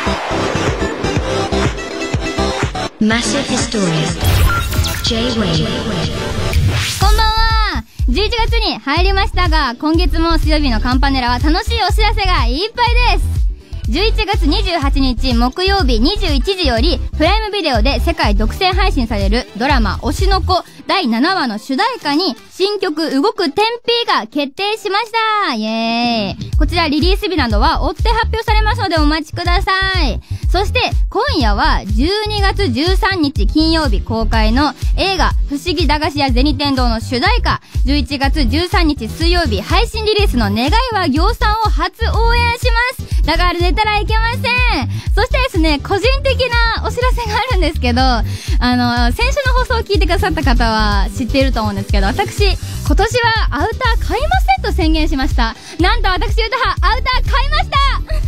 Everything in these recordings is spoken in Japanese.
Massive Hysteria J-Wave。 こんばんは。11月に入りましたが、今月も水曜日のカンパネラは楽しいお知らせがいっぱいです。11月28日木曜日21時よりプライムビデオで世界独占配信されるドラマ推しの子第7話の主題歌に新曲動く天日が決定しました。イエーイ。こちらリリース日などは追って発表されますのでお待ちください。そして今夜は12月13日金曜日公開の映画不思議駄菓子屋銭天堂の主題歌、11月13日水曜日配信リリースの願いは行さんを初応援します。だから出たらいけません。そしてですね、個人的なお知らせがあるんですけど、先週の放送を聞いてくださった方は知っていると思うんですけど、私今年はアウター買いませんと宣言しました。なんと私歌はアウター買いました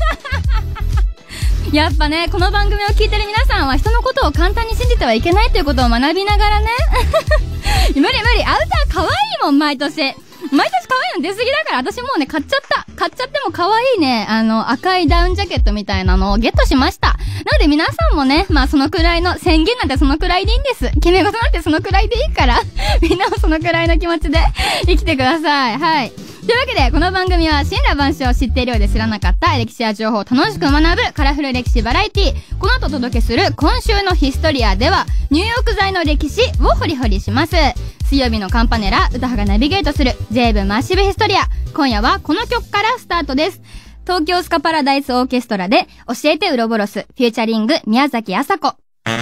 やっぱね、この番組を聞いてる皆さんは人のことを簡単に信じてはいけないということを学びながらね無理アウター可愛いもん。毎年可愛いの出過ぎだから、私もうね買っちゃっても可愛いね、赤いダウンジャケットみたいなのをゲットしました。なので皆さんもね、まあそのくらいの宣言なんてそのくらいでいいんです。決め事なんてそのくらいでいいからみんなもそのくらいの気持ちで生きてください。はい。というわけでこの番組は神羅万象を知っているようで知らなかった歴史や情報を楽しく学ぶカラフル歴史バラエティ。この後お届けする今週のヒストリアでは入浴剤の歴史を掘り掘りします。水曜日のカンパネラ、歌羽がナビゲートする J-Wave マッシブヒストリア。今夜はこの曲からスタートです。東京スカパラダイスオーケストラで教えてウロボロス、フューチャリング宮崎朝子。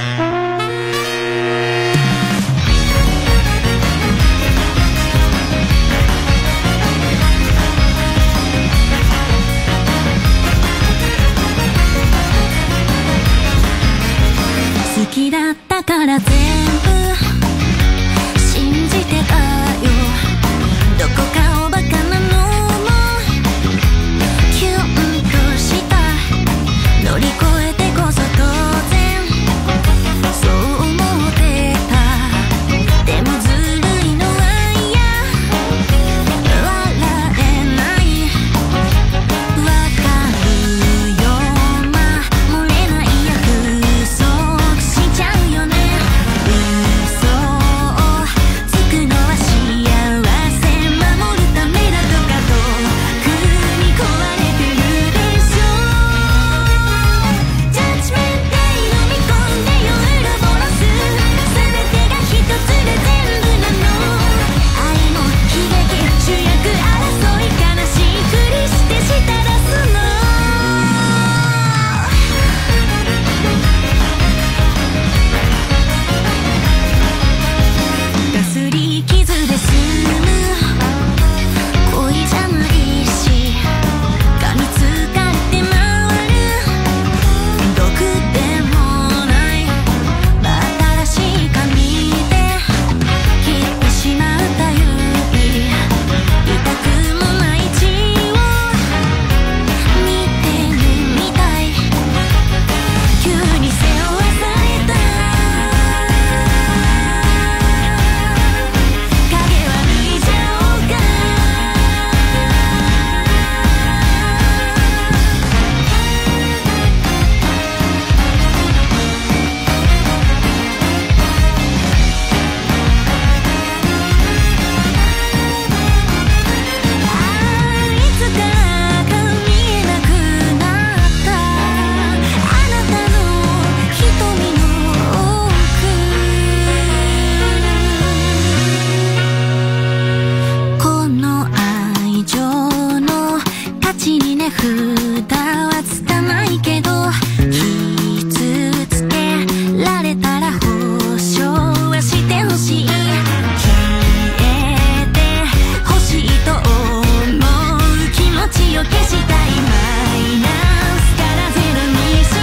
好きだったから全部信じてたよ。どこかおバカなのもキュンとした。乗り越えてこそ当然そう思ってた。でもずるいのは嫌、笑えない。わかるよ、守れない約束しちゃうよね。嘘をつくのは幸せ守るためだとか遠くに壊れてるでしょ。ジャッジメントで飲み込んでよウロボロス。全てが一つで全部なの。愛も悲劇主役争い悲しいふりしてしたらすの。かすり傷で済む恋じゃないし、噛みつかれて回る毒でもない。新しい髪で切ってしまった指、痛くもない血を見てるみたい。急に背負わされた影は抜いちゃおうか。いつからか見えなくなったあなたの瞳の奥。この愛情の価値に値札はつかないけど、傷つけられたら保証はしてほしい。消えてほしいと思う気持ちを消したい。マイナスからゼロにした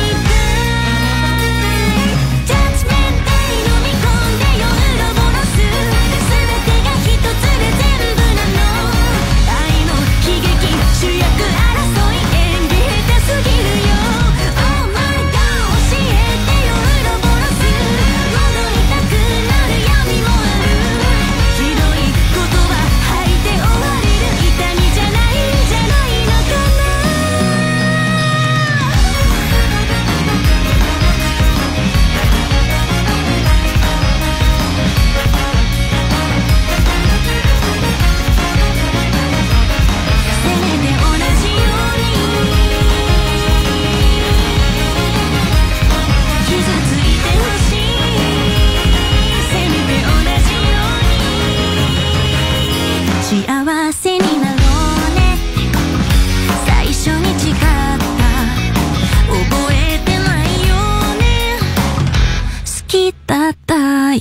い。ジャッジメントで飲み込んでよウロボロス。全てが一つで全部なの。愛の悲劇主役争い演技下手すぎるよ。Oh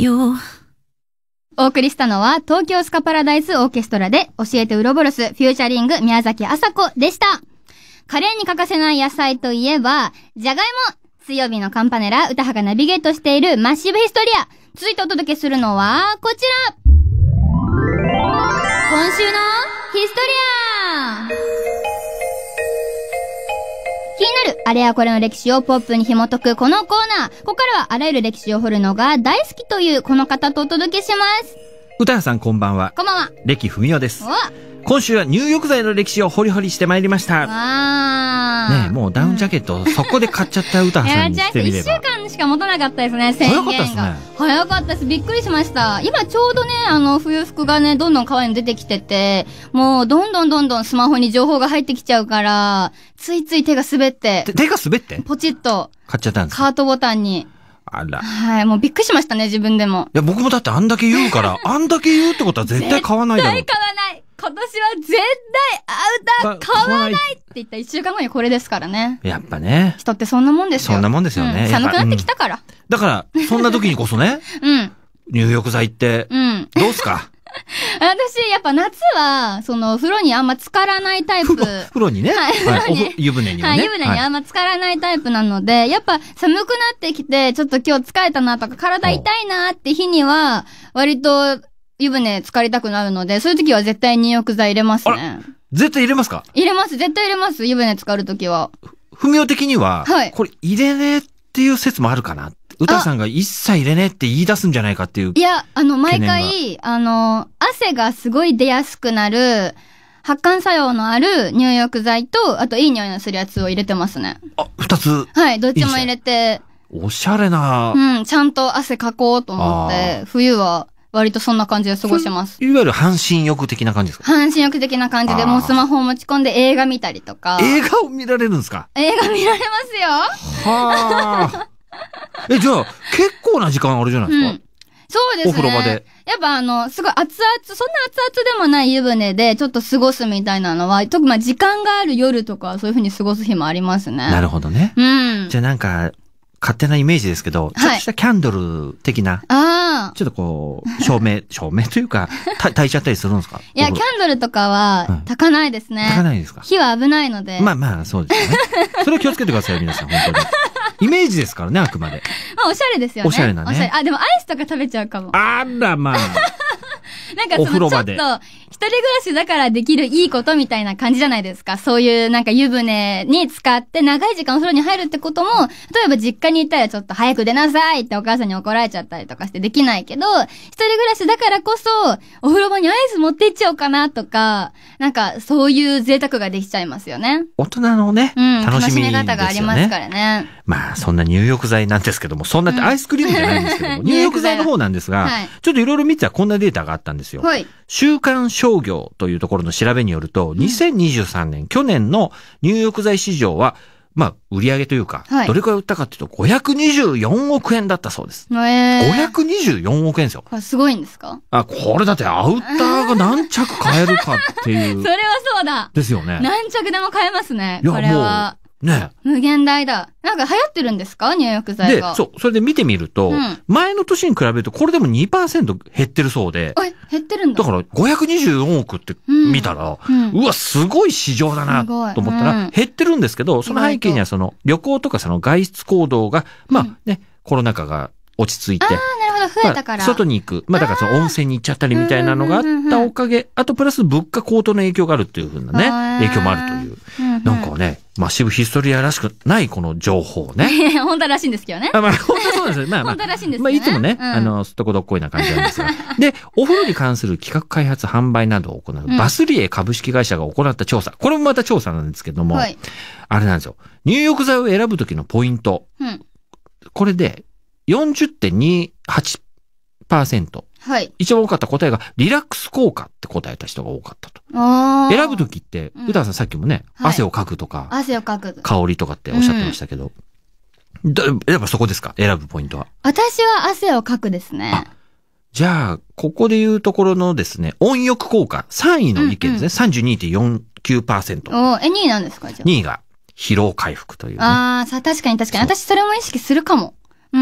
よ。 お送りしたのは東京スカパラダイスオーケストラで教えてウロボロスフューチャリング宮崎麻子でした。カレーに欠かせない野菜といえば、じゃがいも。水曜日のカンパネラ、歌羽がナビゲートしているマッシブヒストリア。続いてお届けするのは、こちら。今週のヒストリア。気になるあれやこれの歴史をポップに紐解くこのコーナー。ここからはあらゆる歴史を掘るのが大好きというこの方とお届けします。 歌羽さんこんばんは。 こんばんは。 歴文雄です。今週は入浴剤の歴史を掘り掘りしてまいりました。ねえ、もうダウンジャケット、そこで買っちゃった歌羽さんにしてみれば。 1週間しか持たなかったですね、宣言が。早かったですね。早かったです。びっくりしました。今ちょうどね、冬服がね、どんどん可愛いの出てきてて、もうどんどんスマホに情報が入ってきちゃうから、ついつい手が滑って。 手が滑ってポチッと。 買っちゃったんですか？ カートボタンに。 あら。 はい、もうびっくりしましたね、自分でも。 いや、僕もだってあんだけ言うから、あんだけ言うってことは絶対買わないだろう。 絶対買わない。今年は絶対アウター買わないって言った1週間後にこれですからね。 やっぱね。 人ってそんなもんですよ。 そんなもんですよね。 寒くなってきたから。 だから、そんな時にこそね。入浴剤って、どうすか？ 私、やっぱ夏は、風呂にあんま浸からないタイプ。 風呂にね。はい。湯船にはね。 はい、湯船にあんま浸からないタイプなので、やっぱ寒くなってきて、ちょっと今日疲れたなとか、体痛いなって日には、割と湯船浸かりたくなるので、そういう時は絶対入浴剤入れますね。 絶対入れますか？ 入れます。絶対入れます。湯船浸かる時は。 文雄的には、これ入れねえっていう説もあるかな。歌さんが一切入れねえって言い出すんじゃないかっていう。 いや、毎回、汗がすごい出やすくなる、発汗作用のある入浴剤と、あといい匂いのするやつを入れてますね。 あ、二つ。 はい、どっちも入れて。 おしゃれな。 ちゃんと汗かこうと思って、冬は割とそんな感じで過ごしてます。 いわゆる半身浴的な感じですか？ 半身浴的な感じで、もうスマホを持ち込んで映画見たりとか。 映画を見られるんですか？ 映画見られますよ。 はあ。じゃあ、結構な時間あるじゃないですか。 そうですね。 お風呂場で。 やっぱすごい熱々、そんな熱々でもない湯船でちょっと過ごすみたいなのは、特に時間がある夜とかそういう風に過ごす日もありますね。なるほどね。じゃあなんか、勝手なイメージですけど、ちょっとしたキャンドル的な。ちょっとこう、照明というか、焚いちゃったりするんですか？ いや、キャンドルとかは、焚かないですね。 焚かないですか？ 火は危ないので。 まあ、そうですね。それは気をつけてください、皆さん、本当に。イメージですからね、あくまで。 まあ、おしゃれですよね。 おしゃれなね。 あ、でもアイスとか食べちゃうかも。 あら、まあ。 なんかちょっと、一人暮らしだからできるいいことみたいな感じじゃないですか。そういうなんか湯船に使って長い時間お風呂に入るってことも、例えば実家にいたらちょっと早く出なさいってお母さんに怒られちゃったりとかしてできないけど、一人暮らしだからこそ、お風呂場にアイス持って行っちゃおうかなとか、なんかそういう贅沢ができちゃいますよね。 大人のね、楽しみ方がありますからね。 まあ、そんな入浴剤なんですけども、そんなってアイスクリームじゃないんですけども、入浴剤の方なんですが、ちょっといろいろ見てたらこんなデータがあったんですよ。週刊商業というところの調べによると、2023年、去年の入浴剤市場は、まあ、売上というか、どれくらい売ったかっていうと、524億円だったそうです。524億円ですよ。 すごいんですか？ これだってアウターが何着買えるかっていう。 それはそうだ。 ですよね。 何着でも買えますね。これは。 ね。 無限大だ。なんか流行ってるんですか？入浴剤が。 で、それで見てみると、前の年に比べると、これでも 2% 減ってるそうで。 減ってるんだ。 だから524億って見たら、うわ、すごい市場だなと思ったら、減ってるんですけど、その背景には旅行とか外出行動が、まあね、コロナ禍が落ち着いて。 なるほど、増えたから。 外に行く。だから温泉に行っちゃったりみたいなのがあったおかげ、あとプラス物価高騰の影響があるっていう風なね、影響もあるという。なんかね、マッシブヒストリアらしくないこの情報ね。 本当らしいんですけどね。 まあ、本当そうなんですよ。まあ、 本当らしいんですね。 まあ、いつもね、すっとこどっこいな感じなんですが。で、お風呂に関する企画開発販売などを行う、バスリエ株式会社が行った調査。これもまた調査なんですけども、あれなんですよ。入浴剤を選ぶときのポイント。これで、40.28%。一番多かった答えが、リラックス効果って答えた人が多かったと。選ぶときって、宇多田さんさっきもね、汗をかくとか、 汗をかく。 香りとかっておっしゃってましたけど、やっぱそこですか？選ぶポイントは。 私は汗をかくですね。 じゃあ、ここで言うところのですね、温浴効果、3位の意見ですね、32.49%。 2位なんですか？じゃあ。 2位が、疲労回復というね。 確かに。私それも意識するかも。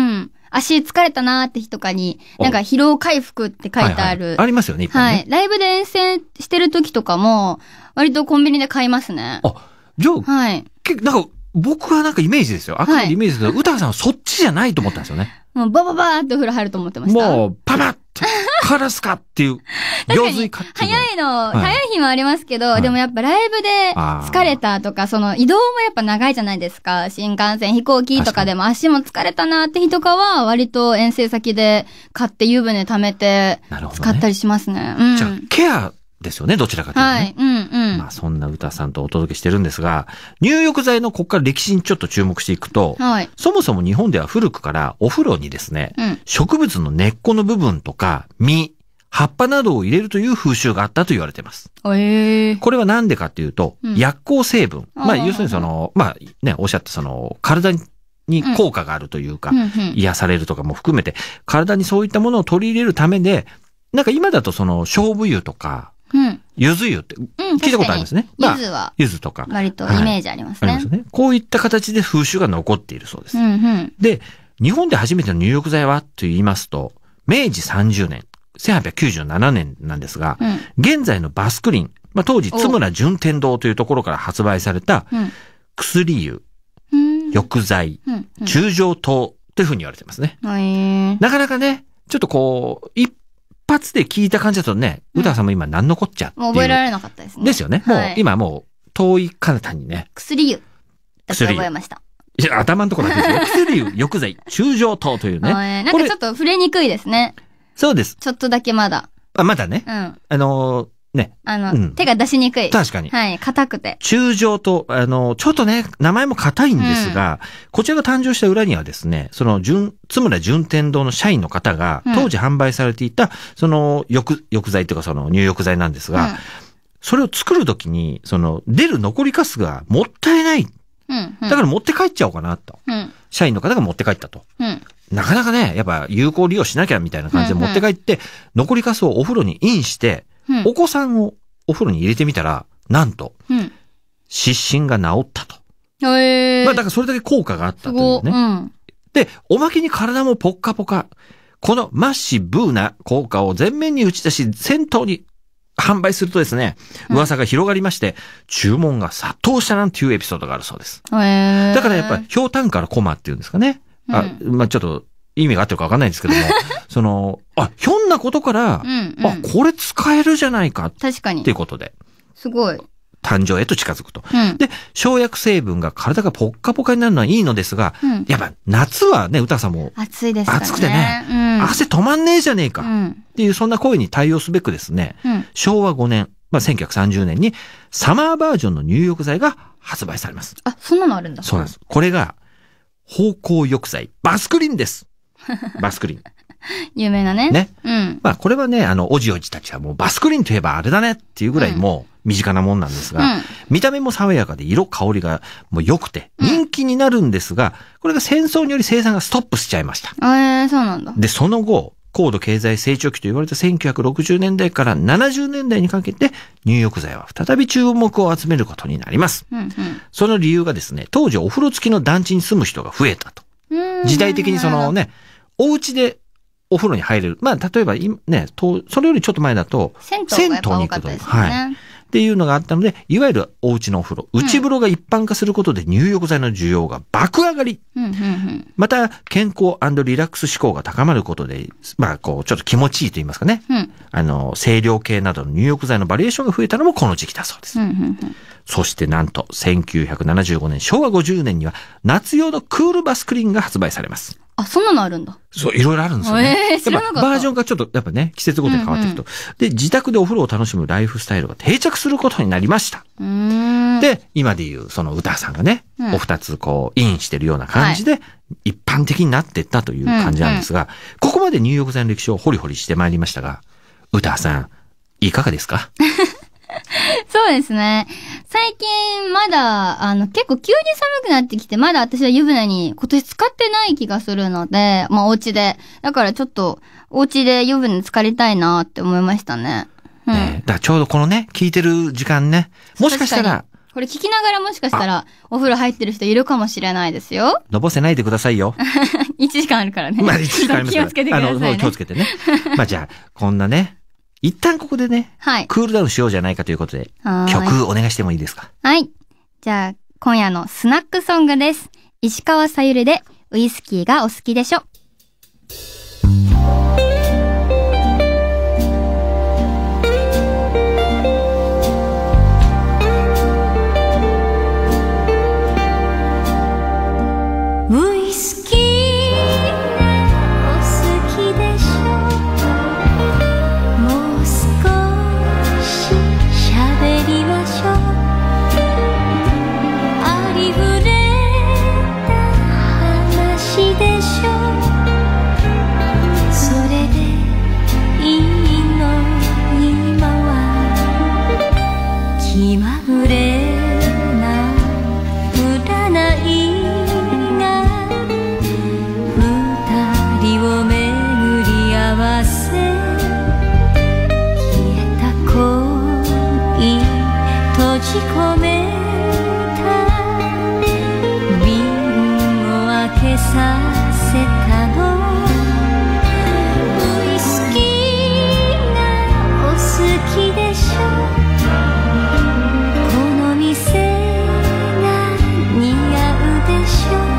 足疲れたなーって日とかに、なんか疲労回復って書いてある。 ありますよね、いっぱいね。 はい。ライブで遠征してる時とかも、割とコンビニで買いますね。 じゃあ、 はい。 なんか、僕はなんかイメージですよ。あくまでイメージですけど、歌さんはそっちじゃないと思ったんですよね。 もうバババーってお風呂入ると思ってました。 もう、パパッって、カラスかっていう、行水かっていう。 早い日もありますけど、でもやっぱライブで疲れたとか、その移動もやっぱ長いじゃないですか。新幹線、飛行機とかでも足も疲れたなって日とかは、割と遠征先で買って湯船溜めて、使ったりしますね。 じゃあ、ケアですよね、どちらかというとね。 はい。 まあそんな歌さんとお届けしてるんですが、入浴剤のここから歴史にちょっと注目していくと、そもそも日本では古くからお風呂にですね、植物の根っこの部分とか実、葉っぱなどを入れるという風習があったと言われています。これはなんでかっていうと、薬効成分。まあ要するにその、まあね、おっしゃったその、体に効果があるというか、癒されるとかも含めて、体にそういったものを取り入れるためで、なんか今だとその、菖蒲湯とか、柚子湯って、聞いたことありますね。 柚子は。 柚子とか。 割とイメージありますね。 ありますね。こういった形で風習が残っているそうです。で、日本で初めての入浴剤はと言いますと、明治30年、1897年なんですが、現在のバスクリン、まあ、当時津村順天堂というところから発売された、薬湯、浴剤、中上糖というふうに言われてますね。なかなかね、ちょっとこう、一発で聞いた感じだとね、歌さんも今何のこっちゃっていう。 もう覚えられなかったですね。 ですよね。もう今もう遠い彼方にね。 薬湯。だって覚えました。 いや、頭のところなんですよ。薬湯、浴剤、中上糖というね。 なんかちょっと触れにくいですね。 そうです。 ちょっとだけまだ。 まだね。ね。 手が出しにくい。 確かに。 はい、硬くて。 中上と、ちょっとね、名前も硬いんですが、こちらが誕生した裏にはですね、その、津村順天堂の社員の方が、当時販売されていた、その、浴剤というかその入浴剤なんですが、それを作るときに、その、出る残りカスがもったいない。だから持って帰っちゃおうかなと。社員の方が持って帰ったと。なかなかね、やっぱ有効利用しなきゃみたいな感じで持って帰って、残りカスをお風呂にインして、お子さんをお風呂に入れてみたら、なんと、湿疹が治ったと。まあだからそれだけ効果があったというね。で、おまけに体もポッカポカ。このマッシブーな効果を前面に打ち出し、銭湯に販売するとですね、噂が広がりまして、注文が殺到したなんていうエピソードがあるそうです。だからやっぱり、ひょうたんからコマっていうんですかね。まあちょっと、意味があってるかわかんないんですけども、その、ひょんなことから、これ使えるじゃないか。 確かに。 っていうことで。 すごい。 誕生へと近づくと。で、生薬成分が体がポッカポカになるのはいいのですが、やっぱ夏はね、歌さんも。 暑いですね。 暑くてね、汗止まんねえじゃねえか。っていう、そんな声に対応すべくですね、昭和5年、まあ1930年にサマーバージョンの入浴剤が発売されます。 そんなのあるんだ。 そうなんです。これが、芳香浴剤、バスクリンです。バスクリン。 有名なね。 ね。まあこれはね、おじおじたちはもうバスクリンといえばあれだねっていうぐらいもう身近なもんなんですが、見た目も爽やかで色香りがもう良くて人気になるんですが、これが戦争により生産がストップしちゃいました。 そうなんだ。 で、その後、高度経済成長期と言われた1960年代から70年代にかけて入浴剤は再び注目を集めることになります。その理由がですね、当時お風呂付きの団地に住む人が増えたと。時代的にそのね、お家でお風呂に入れる。まあ、例えばね、それよりちょっと前だと、 銭湯に行くと。 っていうのがあったので、いわゆるお家のお風呂、内風呂が一般化することで入浴剤の需要が爆上がり。また、健康&リラックス志向が高まることで、まあ、こう、ちょっと気持ちいいと言いますかね。清涼系などの入浴剤のバリエーションが増えたのもこの時期だそうです。そしてなんと、1975年、昭和50年には、夏用のクールバスクリーンが発売されます。 そんなのあるんだ。 そう、いろいろあるんですよね。 知らなかった。 バージョンがちょっと、やっぱね、季節ごとに変わっていくと。で、自宅でお風呂を楽しむライフスタイルが定着することになりました。で、今でいう、その歌さんがね、お二つこう、インしてるような感じで、一般的になっていったという感じなんですが、ここまで入浴剤の歴史をホリホリしてまいりましたが、歌さん、いかがですか？ そうですね。最近まだ、結構急に寒くなってきて、まだ私は湯船に今年使ってない気がするので、まあお家で。だからちょっと、お家で湯船浸かりたいなって思いましたね。 だからちょうどこのね、聞いてる時間ね、もしかしたら、 これ聞きながらもしかしたらお風呂入ってる人いるかもしれないですよ。 のぼせないでくださいよ。 1時間あるからね。 まあ1時間ありますから。 気をつけてくださいね。 気をつけてね。まあじゃあ、こんなね、一旦ここでね、 はい。 クールダウンしようじゃないかということで、曲お願いしてもいいですか？ はい。じゃあ、今夜のスナックソングです。石川さゆりで、ウイスキーがお好きでしょ。 ウイスキーがお好きでしょ。もう少し喋りましょう。ありふれた話でしょ。それでいいの今は気まぐれな占いを巡り合わせ消えた恋閉じ込めた瓶を開けさせたの。ウイスキーがお好きでしょ。この店が似合うでしょ。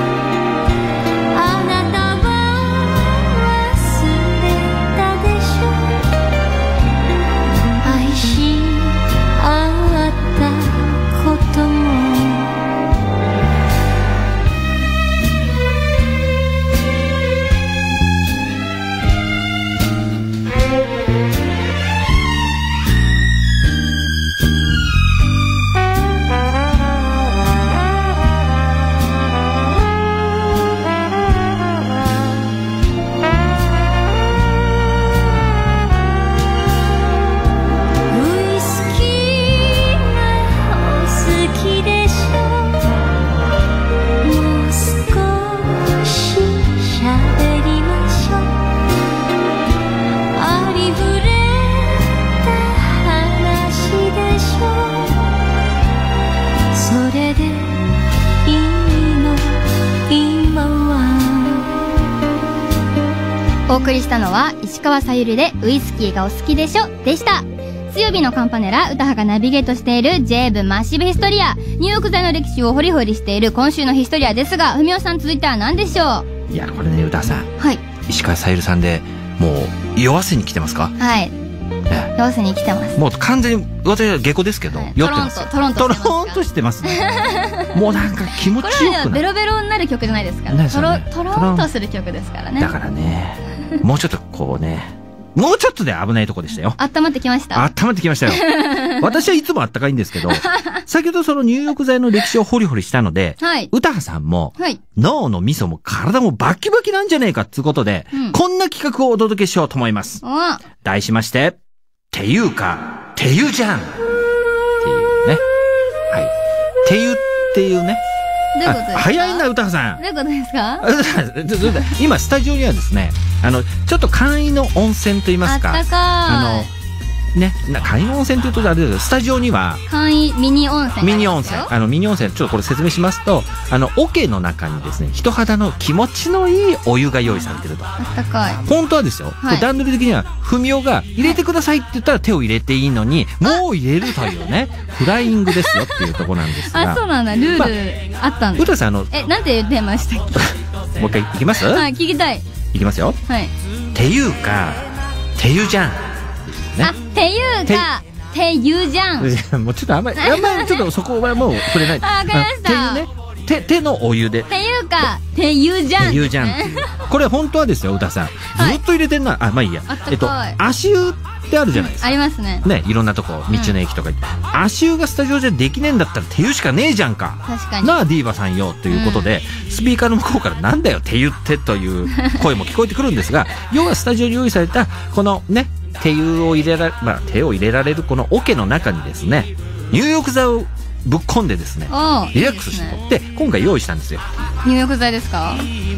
お送りしたのは石川さゆりでウイスキーがお好きでしょでした。水曜日のカンパネラ、歌羽がナビゲートしている J 部マッシブヒストリア、入浴剤の歴史をホリホリしている今週のヒストリアですが、ふみおさん続いては何でしょう？ いや、これね、歌羽さん。 はい。 石川さゆりさんで、もう、酔わせに来てますか？ はい。酔わせに来てます。 もう完全に、私は下戸ですけど、酔ってます。 トロンとしてますね。もうなんか気持ちよくこれはベロベロになる曲じゃないですからね。トロンとする曲ですからね。 だからね、もうちょっとこうね、もうちょっとで危ないとこでしたよ。 温まってきました。 温まってきましたよ。私はいつもあったかいんですけど、先ほどその入浴剤の歴史をホリホリしたので、 はい、 歌羽さんも、 はい、 脳の味噌も体もバキバキなんじゃねえかっていうことで、こんな企画をお届けしようと思います。題しまして、ていうか、ていうじゃんっていうね。はい。ていうっていうね。 どういうことですか？ 早いな、歌羽さん。 どういうことですか？ 今、スタジオにはですね、ちょっと簡易の温泉と言いますか。 あったかい。 ね、簡易の温泉というとあれですけど、スタジオには、 簡易ミニ温泉。 ミニ温泉。ミニ温泉、ちょっとこれ説明しますと、桶の中にですね、人肌の気持ちのいいお湯が用意されてると。 あったかい。 本当はですよ、はい、段取り的には、ふみおが入れてくださいって言ったら手を入れていいのに、もう入れるというね、フライングですよっていうところなんですが。 あ、そうなんだ。ルールあったんです。 歌さん、 なんて言ってましたっけ？ もう一回いきます？ はい、聞きたい。 いきますよ。 はい。 ていうか、ていうじゃん。 ね、あ、ていうか、ていうじゃん。 もうちょっとあんまりちょっとそこはもう触れない。 あ、わかりました。 ていうね、手のお湯で。 ていうか、ていうじゃん。 ていうじゃんっていう。これ本当はですよ、歌さん。ずっと入れてんな。あ、まあいいや。足湯ってあるじゃないですか。 ありますね。 ね、いろんなとこ、道の駅とか行って。足湯がスタジオじゃできねえんだったらて湯しかねえじゃんか。 確かに。 なあ、ディーバさんよ、ということで、スピーカーの向こうからなんだよ、て湯ってという声も聞こえてくるんですが、要はスタジオに用意された、このね、手を入れられるこの桶の中にですね、入浴剤をぶっ込んでですね、リラックスしてで今回用意したんですよ。 入浴剤ですか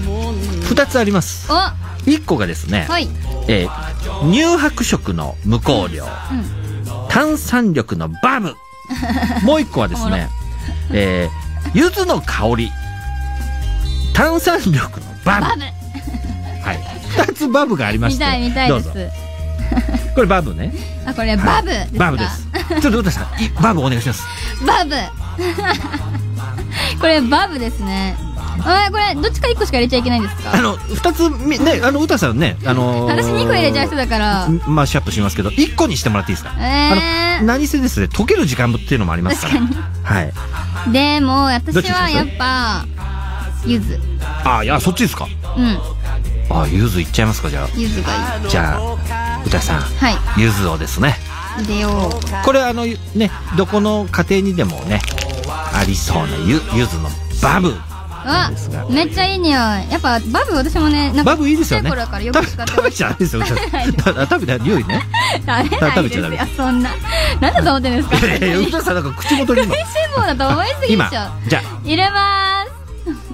？2つあります。1個がですね、 はい、 乳白色の無香料、炭酸力のバブもう一個はですね、柚子の香り、炭酸力のバブ。はい、2つバブがありまして、 見たいです。 これバブね。 あ、これバブですか？ バブです。ちょっと歌さん、バブお願いします。 バブこれバブですね。これどっちか1個しか入れちゃいけないんですか ？2つね、歌さんね、私 2個入れちゃう人だからマッシュアップしますけど、1個にしてもらっていいですか？何せですね、溶ける時間っていうのもありますから。はい。でも私はやっぱ柚子。 いや、そっちですか？ うん。 柚子いっちゃいますか？じゃあ柚子がいい。 じゃあ歌さん、柚子をですね入れよう。 これね、どこの家庭にでもねありそうな柚子のバブ。 めっちゃいい匂い。やっぱバブ、私もね、 バブいいですよね。 食べちゃダメですよ。食べたら匂いね。 食べちゃダメ。そんな、なんだと思ってるんですか？ 歌さんなんか口元に食いしん坊だと思いすぎでしょ。 じゃあ入れまーす。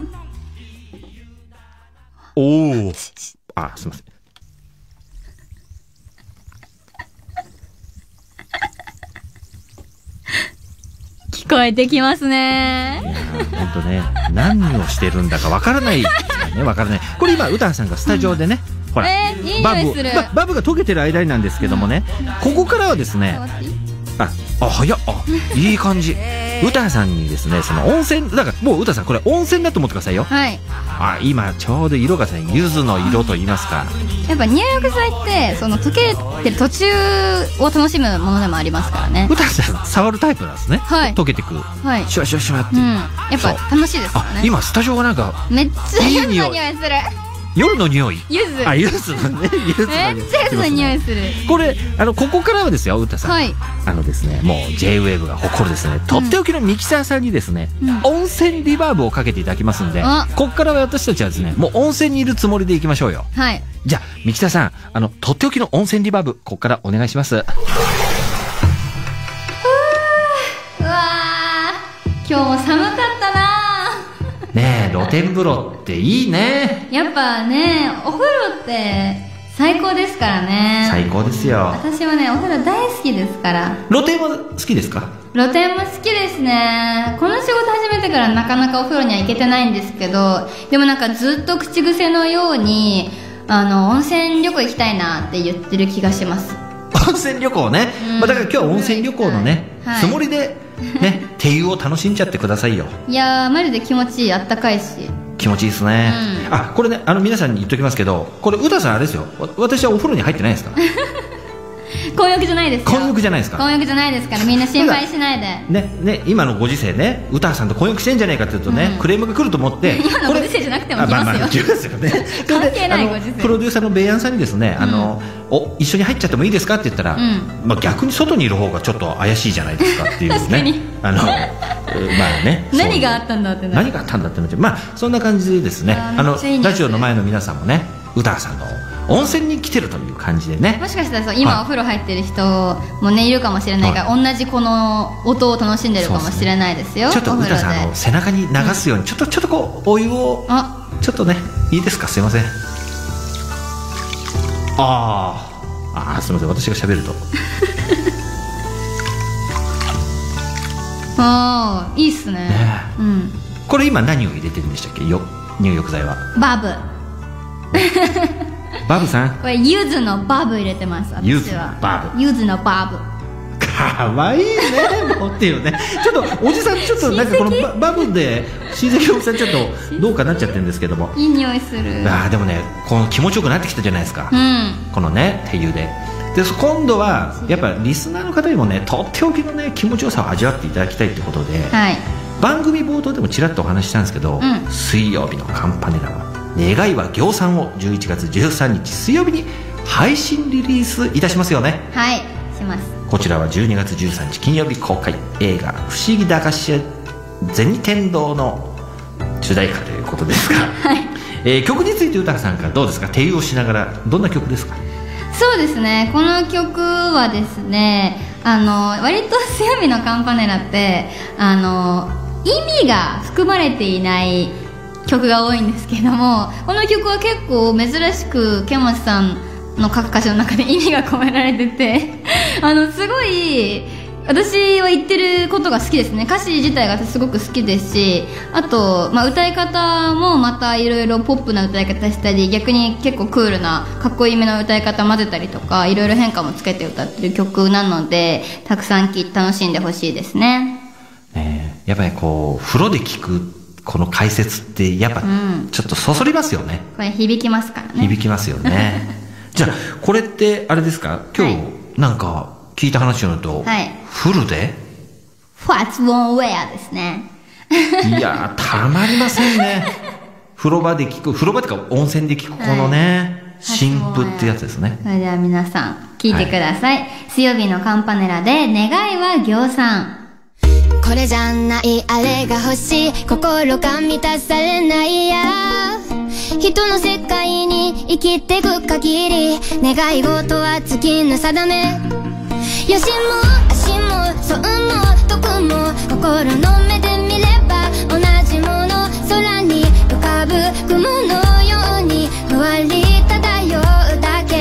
おお。すみません。 聞こえてきますね。 本当ね、何をしてるんだかわからないですね。わからない。これ今歌さんがスタジオでね、ほら、 いい匂いする。 バブが溶けてる間になんですけどもね、ここからはですね、早っ、いい感じ。歌さんにですね、その温泉、だからもう歌さんこれ温泉だと思ってくださいよ。 はい。 今ちょうど色がね、柚子の色と言いますか。 やっぱ入浴剤ってその溶けてる途中を楽しむものでもありますからね。 歌さん触るタイプなんですね。はい。溶けてく。 はい。 シュワシュワシュワって。 やっぱ楽しいですよね。 今スタジオがなんかめっちゃいい匂いする。 夜の匂い。 柚子。 柚子のね。 めっちゃ柚子の匂いする。 これここからはですよ、歌さん。 はい。 ですね、もう J-WAVE が誇るですね、とっておきのミキサーさんにですね、温泉リバーブをかけていただきますんで、ここからは私たちはですね、もう温泉にいるつもりでいきましょうよ。 はい。 じゃあミキサーさん、とっておきの温泉リバーブ、ここからお願いします。 うわー、今日も寒かったな。 ねえ、露天風呂っていいね。 やっぱね、お風呂って最高ですからね。 最高ですよ。 私はね、お風呂大好きですから。 露天は好きですか？ 露天も好きですね。この仕事始めてからなかなかお風呂には行けてないんですけど、でもなんかずっと口癖のように温泉旅行行きたいなって言ってる気がします。 温泉旅行ね、だから今日は温泉旅行のね、つもりでね、手湯を楽しんじゃってくださいよ。いやー、マジで気持ちいい。あったかいし気持ちいいですね。これね、皆さんに言っときますけど、これ歌さんあれですよ、私はお風呂に入ってないですから。 混浴じゃないですよ。 混浴じゃないですか。 混浴じゃないですから、みんな心配しないで。 ね、今のご時世ね、歌さんと混浴してんじゃないかって言うとね、クレームが来ると思って。 今のご時世じゃなくても来ますよ。 来ますよね。 関係ないご時世。 プロデューサーのベイアンさんにですね、一緒に入っちゃってもいいですかって言ったら、逆に外にいる方がちょっと怪しいじゃないですかっていうね。 確かに。何があったんだって何があったんだってそんな感じでですね、ラジオの前の皆さんもね、歌さんの温泉に来てるという感じでね、 もしかしたら今お風呂入ってる人もねいるかもしれないから、同じこの音を楽しんでるかもしれないですよ。 ちょっと歌さんの背中に流すように、ちょっとこうお湯をちょっとね、いいですか？すいません。すいません、私が喋るといいっすね。 これ今何を入れてるんでしたっけ？入浴剤はバブ。 バブさん、 これ柚子のバブ入れてます。 柚子のバブ。 柚子のバブ。 かわいいね、もうっていうね。ちょっとおじさん、ちょっとなんかこのバブで親戚のおじさんちょっとどうかなっちゃってるんですけども、 いい匂いする。 でもね、この気持ちよくなってきたじゃないですか。このね、手湯で。今度はやっぱリスナーの方にもね、とっておきのね、気持ちよさを味わっていただきたいってことで、番組冒頭でもちらっとお話ししたんですけど、水曜日のカンパネラは願いは行さんを11月13日水曜日に配信リリースいたしますよね。 はい、します。 こちらは12月13日金曜日公開、映画不思議駄菓子屋銭天堂の主題歌ということですが、曲について歌さんからどうですか？手湯をしながら、どんな曲ですか？ そうですね、この曲はですね、割と水曜日のカンパネラって意味が含まれていない曲が多いんですけども、この曲は結構珍しくケモチさんの各歌詞の中で意味が込められててすごい私は言ってることが好きですね。歌詞自体がすごく好きですし、あと、歌い方もまたいろいろポップな歌い方したり、逆に結構クールなかっこいいめの歌い方混ぜたりとか、いろいろ変化もつけて歌ってる曲なので、たくさん楽しんでほしいですね。 やっぱりこう風呂で聞くこの解説ってやっぱちょっとそそりますよね。 これ響きますからね。 響きますよね。じゃあこれってあれですか、今日なんか聞いた話によると、フルでファッツウォンウェアですね。 いやーたまりませんね。風呂場で聞く、風呂場っていうか温泉で聞くこのね、新譜ってやつですね。 それでは皆さん聞いてください。水曜日のカンパネラで願いは行さん。 これじゃないあれが欲しい、心が満たされないや、人の世界に生きてく限り、願い事は月の定め、よしも足も損も得も心の目で見れば同じもの、空に浮かぶ雲のようにふわり漂うだけ。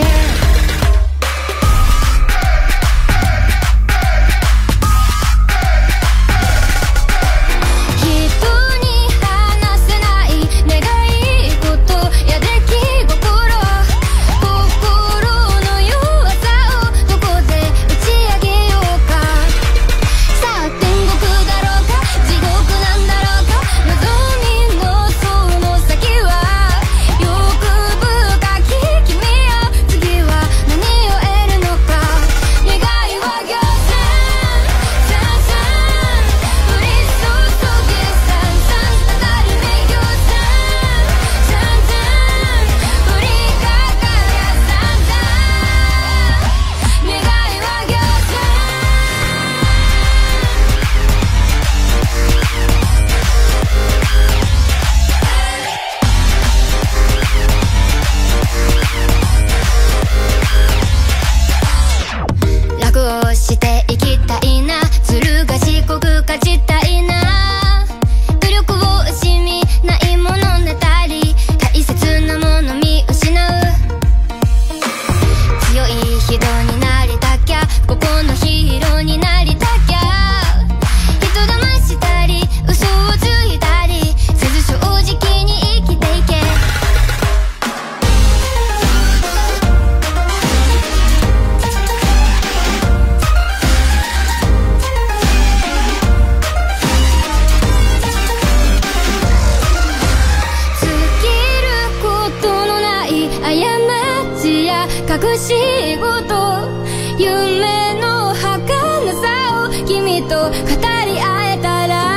隠し事、夢の儚さを君と語り合えたら、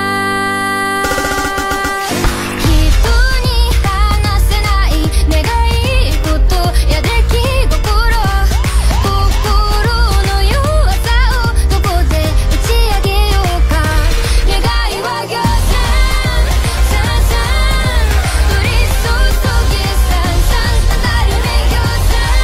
人に話せない願い事や出来心、心の弱さをどこで打ち上げようか。願いは行さん、さんさん降り注ぎさんさん当たり目行さん、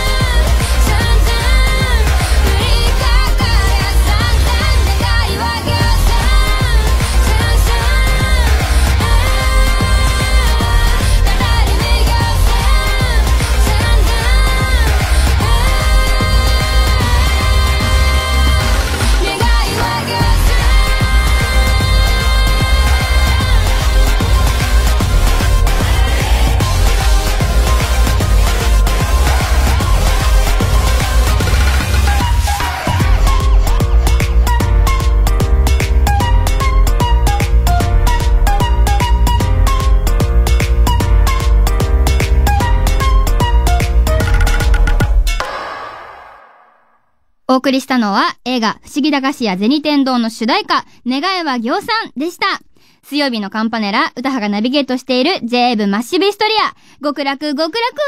お送りしたのは映画不思議駄菓子屋銭天堂の主題歌願いは行さんでした。水曜日のカンパネラ、歌羽がナビゲートしている J-Wave マッシブヒストリア、極楽極楽。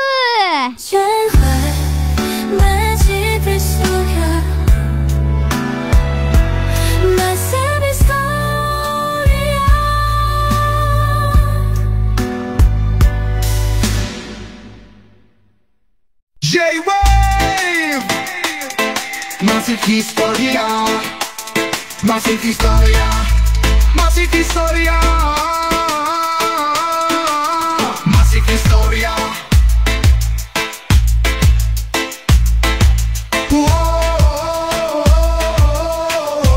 Massive Historia, Massive Historia, Massive Historia, Massive Historia. Oh, oh, oh, oh,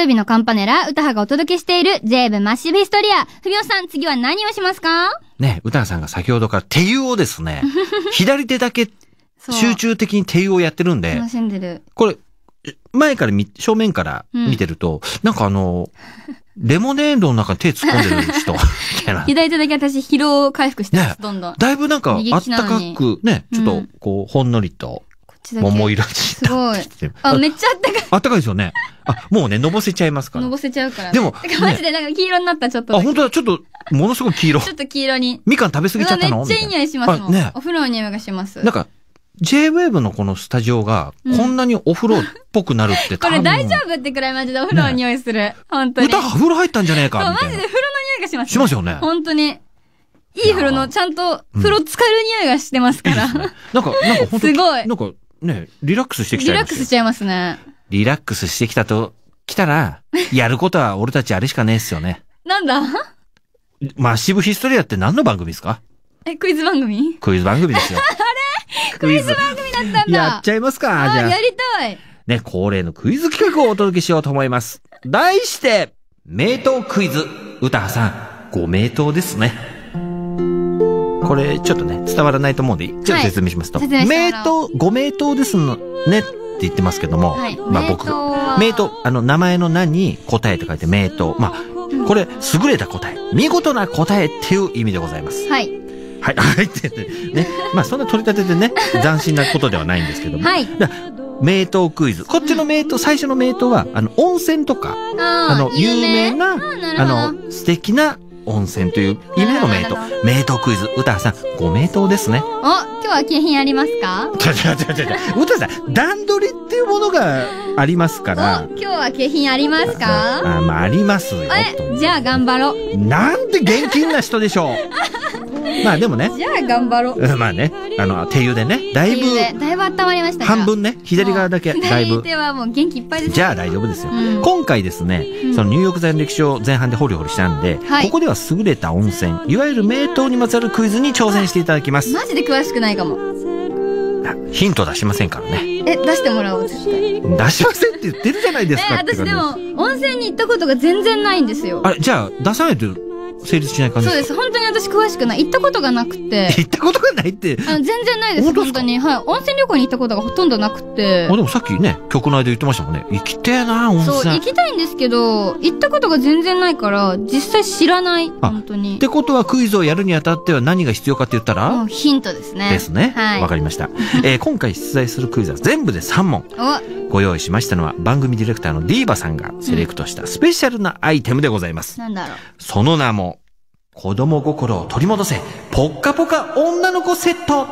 曜日のカンパネラ、歌羽がお届けしている J 部マッシブヒストリア。ふみおさん、次は何をしますか？ ね、歌羽さんが先ほどから手湯をですね、左手だけ集中的に手湯をやってるんで、 楽しんでる。 これ、前から正面から見てると、なんかレモネードの中に手突っ込んでる人みたいな。 左手だけ私疲労回復してます、 ね、 どんどん。 だいぶなんかあったかく、ね、ちょっとこう、ほんのりと、桃色にすごい。あ、めっちゃあったかい。 あったかいですよね。もうね、のぼせちゃいますから。 のぼせちゃうから。 でも、 マジでなんか黄色になった、ちょっと。 あ、本当だ、ちょっと、ものすごい黄色。 ちょっと黄色に。 みかん食べ過ぎちゃったの？ めっちゃいい匂いしますもん。ね。お風呂の匂いがします。 なんか、J-Wave のこのスタジオが、こんなにお風呂っぽくなるってこれ大丈夫ってくらいマジでお風呂の匂いする。本当に。 歌風呂入ったんじゃねえかみたいな。 マジで風呂の匂いがします。 しますよね。 本当に。いい風呂の、ちゃんと、風呂浸かる匂いがしてますから。なんか本当すごい。 なんかね、リラックスしてきちゃいます。 リラックスしちゃいますね。 リラックスしてきたら、やることは俺たちあれしかねえっすよね。 なんだ？ マッシブヒストリアって何の番組ですか？ クイズ番組？ クイズ番組ですよ。 あれ？クイズ番組だったんだ。 やっちゃいますか？じゃあ。 やりたい。 ね、恒例のクイズ企画をお届けしようと思います。題して、名刀クイズ。歌羽さん、ご名刀ですね。これ、ちょっとね、伝わらないと思うんで、ちょっと説明しますと。名刀、ご名刀ですのねって言ってますけども、はい、まあ僕、名刀、名前の名に答えと書いて名刀。まあ、これ、優れた答え、見事な答えっていう意味でございます。 はい。 はい、はいってね。まあ、そんな取り立てでね、斬新なことではないんですけども。 はい。 名刀クイズ。こっちの名刀、最初の名刀は、温泉とか、有名な、素敵な温泉という意味での名刀。名刀クイズ。歌羽さん、ご名刀ですね。 今日は景品ありますか？ 歌羽さん、段取りっていうものがありますから。 今日は景品ありますか？ まあ、ありますよ。 じゃあ頑張ろう。 なんて現金な人でしょう。まあでもね。 じゃあ頑張ろう。 まあね、手湯でね、だいぶ温まりました。 半分ね、左側だけ、だいぶ。 左手はもう元気いっぱいです。 じゃあ大丈夫ですよ。今回ですね、その入浴剤の歴史を前半で掘り掘りしたんで、ここでは優れた温泉、いわゆる名刀にまつわるクイズに挑戦していただきます。 マジで詳しくないかも。 ヒント出しませんからね。 出してもらおう、絶対。 出しませんって言ってるじゃないですか。 私でも、温泉に行ったことが全然ないんですよ。 あれ、じゃあ、出さないと成立しない感じですか？ そうです。本当に私詳しくない。行ったことがなくて。 行ったことがないって。 全然ないです。本当に。はい。温泉旅行に行ったことがほとんどなくて。 でもさっきね、局内で言ってましたもんね。行きてえな、温泉。 そう、行きたいんですけど、行ったことが全然ないから、実際知らない。本当に。 ってことはクイズをやるにあたっては何が必要かって言ったら？ ヒントですね。 ですね。 はい。 わかりました。今回出題するクイズは全部で3問。ご用意しましたのは番組ディレクターのディーバさんがセレクトしたスペシャルなアイテムでございます。 なんだろう。 その名も、子供心を取り戻せ、ポッカポカ女の子セット。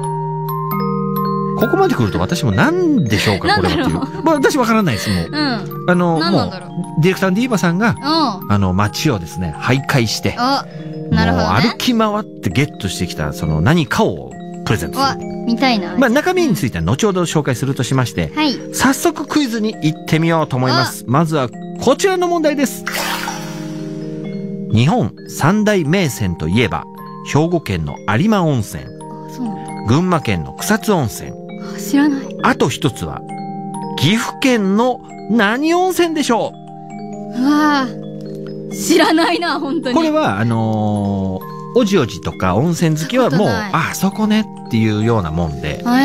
ここまで来ると私も何でしょうか、これはっていう。まあ私わからないです、もう。 何なんだろう。ディレクターのディーバさんが、街をですね、徘徊して、 なるほど、 歩き回ってゲットしてきた、その何かをプレゼントする。 見たいな。 まあ中身については後ほど紹介するとしまして、はい、早速クイズに行ってみようと思います。まずはこちらの問題です。日本三大名泉といえば、兵庫県の有馬温泉、群馬県の草津温泉、 知らない。 あと一つは、岐阜県の何温泉でしょう？ うわ知らないな、本当に。 これは、おじおじとか温泉好きはもう、あそこねっていうようなもんで。はい。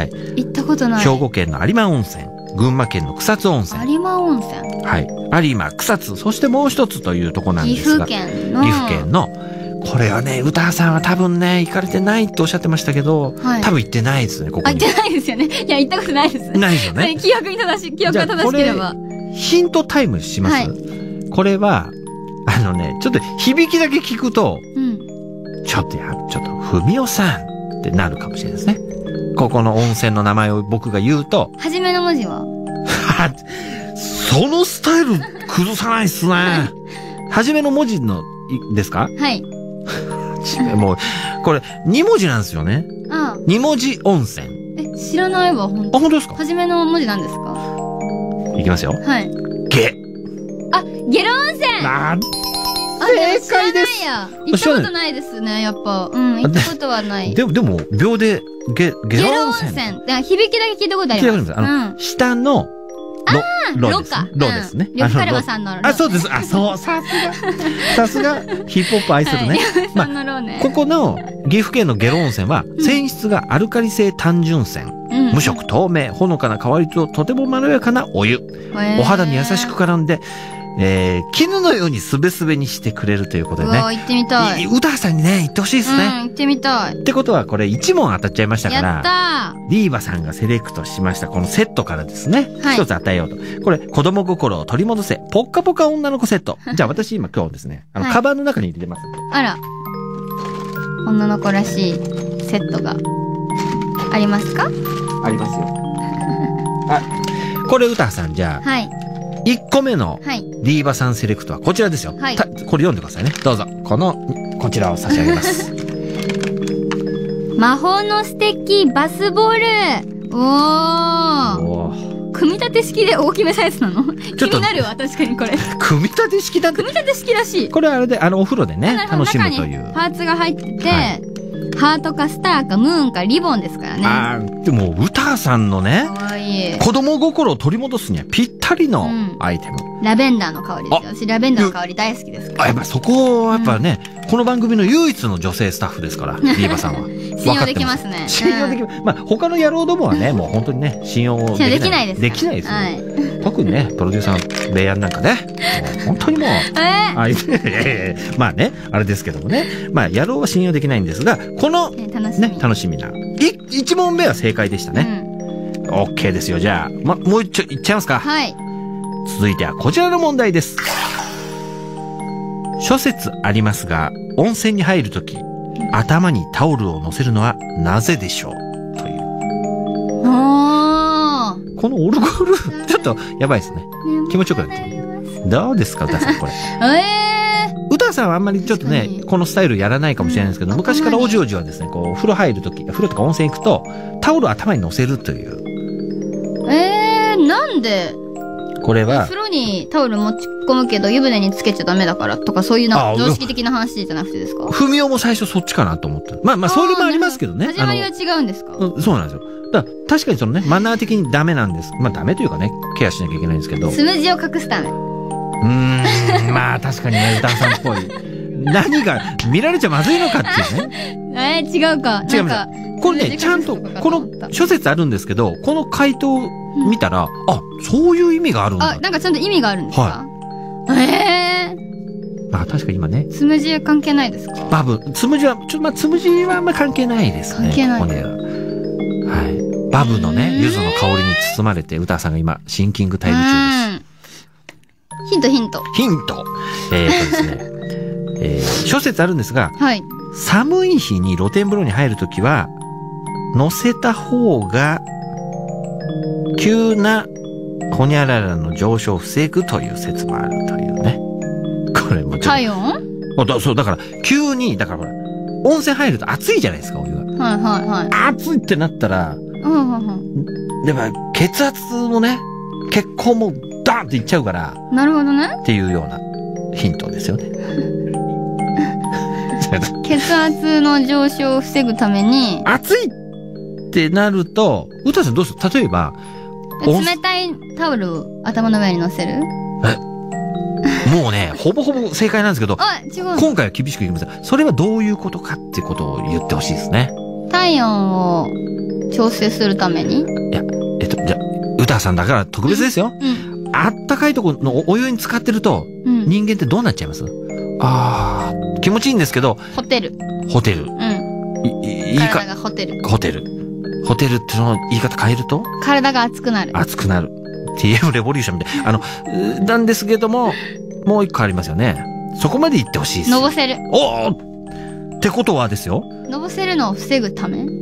行ったことない。 兵庫県の有馬温泉、群馬県の草津温泉。 有馬温泉。 はい。有馬、草津、そしてもう一つというとこなんですが。 岐阜県の。 これはね、歌羽さんは多分ね、行かれてないっておっしゃってましたけど、多分行ってないですね、ここに。 行ってないですよね。いや、行ったことないです。 ないですよね。 記憶が正しければ。 ヒントタイムします？これは、ちょっと響きだけ聞くと、ちょっと、ふみおさんってなるかもしれないですね。ここの温泉の名前を僕が言うと。 はじめの文字はそのスタイル崩さないっすね。はじめの文字の、ですか？ はい。 もう、これ、2文字なんですよね。2文字温泉。 知らないわ、本当。 本当ですか？ はじめの文字なんですか？ いきますよ。 はい。 ゲロ温泉。 正解です。 行ったことないですね、やっぱ。行ったことはない。 でも、秒で、ゲロ温泉。 響きだけ聞いたことあります。 下の、 ロか。 ロですね。 呂布カルマさんのロ。 あ、そうです。あ、そう、さすが、ヒップホップ愛するね。 まあ、 ここの岐阜県の下呂温泉は、泉質がアルカリ性単純泉。無色透明、ほのかな香りととてもまろやかなお湯。お肌に優しく絡んで、絹のようにすべすべにしてくれるということでね。 行ってみたい。 うたさんにね、行ってほしいですね。 行ってみたい。 ってことは、これ1問当たっちゃいましたから、 やったー。ディーバさんがセレクトしました、このセットからですね。一つ与えようと。これ、子供心を取り戻せ、ポッカポカ女の子セット。じゃあ私今ですね、カバンの中に入れてます。 あら。女の子らしいセットがありますか？ ありますよ。あ、これ歌さんじゃあ、1個目のディーバさんセレクトはこちらですよ。これ読んでくださいね。どうぞ。こちらを差し上げます。 魔法の素敵バスボール。おー。組み立て式で大きめサイズなの？気になるわ、確かにこれ。 組み立て式だって。 組み立て式らしい。 これあれで、お風呂でね、楽しむという。 パーツが入ってて、ハートかスターかムーンかリボンですからね。 でも、歌さんのね、 かわいい。 子供心を取り戻すにはぴったりのアイテム。 ラベンダーの香りですよ。私ラベンダーの香り大好きですから。 やっぱそこはやっぱね、この番組の唯一の女性スタッフですから、ディーバさんは。 信用できますね。 信用できます。まあ、他の野郎どもはね、もう本当にね、信用できないです。できないですよ。特にね、プロデューサー、ベイヤンなんかね、本当にもう、まあね、あれですけどもね、まあ、野郎は信用できないんですが、この、ね、楽しみな。1問目は正解でしたね。OK ですよ。じゃあ、もう一丁いっちゃいますか。 はい。 続いてはこちらの問題です。諸説ありますが、温泉に入るとき、頭にタオルを乗せるのはなぜでしょうという。このオルゴール、ちょっとやばいですね。気持ちよくなってる。どうですか、歌さん、これ。歌さんはあんまりちょっとね、このスタイルやらないかもしれないんですけど、昔からおじおじはですね、こう、風呂入るとき、風呂とか温泉行くと、タオルを頭に乗せるという。 なんでこれは。 風呂にタオル持ち込むけど湯船につけちゃダメだからとかそういう常識的な話じゃなくてですか？ ふみおも最初そっちかなと思った。まあ、それもありますけどね。 始まりは違うんですか？ そうなんですよ。だから確かにそのね、マナー的にダメなんです。まあダメというかね、ケアしなきゃいけないんですけど。 スムジを隠すため。 まあ確かにね、歌さんっぽい。何が見られちゃまずいのかっていうね。 違うか。 違います。これね、ちゃんと、この諸説あるんですけど、この回答見たら、そういう意味があるんだ。 なんかちゃんと意味があるんですか？ まあ確かに今ね。 つむじ関係ないですか？ バブ。つむじは、つむじはあんま関係ないですね。 関係ない。 はい。バブのね、柚子の香りに包まれて、歌さんが今、シンキングタイム中です。 ヒント。ヒントですね。諸説あるんですが、寒い日に露天風呂に入るときは、乗せた方が、急なホニャララの上昇を防ぐという説もあるというね。これもちょっと。 体温？ そう、だから、急に、だからほら、温泉入ると暑いじゃないですか、お湯が。暑いってなったら、でも、血圧もね、血行もダーンっていっちゃうから。 なるほどね。 っていうようなヒントですよね。 血圧の上昇を防ぐために。 暑いってなると、歌さんどうする？例えば、 冷たいタオルを頭の上に乗せる？ もうね、ほぼほぼ正解なんですけど、 違う。 今回は厳しく言います。それはどういうことかっていうことを言ってほしいですね。 体温を調整するために？ いや、じゃあ、歌さんだから特別ですよ。あったかいところのお湯に浸かってると、人間ってどうなっちゃいます？気持ちいいんですけど。 ホテル。体がホテル。 ホテルってその言い方変えると？ 体が熱くなる。 TM レボリューションみたいな。なんですけども、もう一個ありますよね。そこまで言ってほしいです。 のぼせる。 ってことはですよ。 のぼせるのを防ぐため？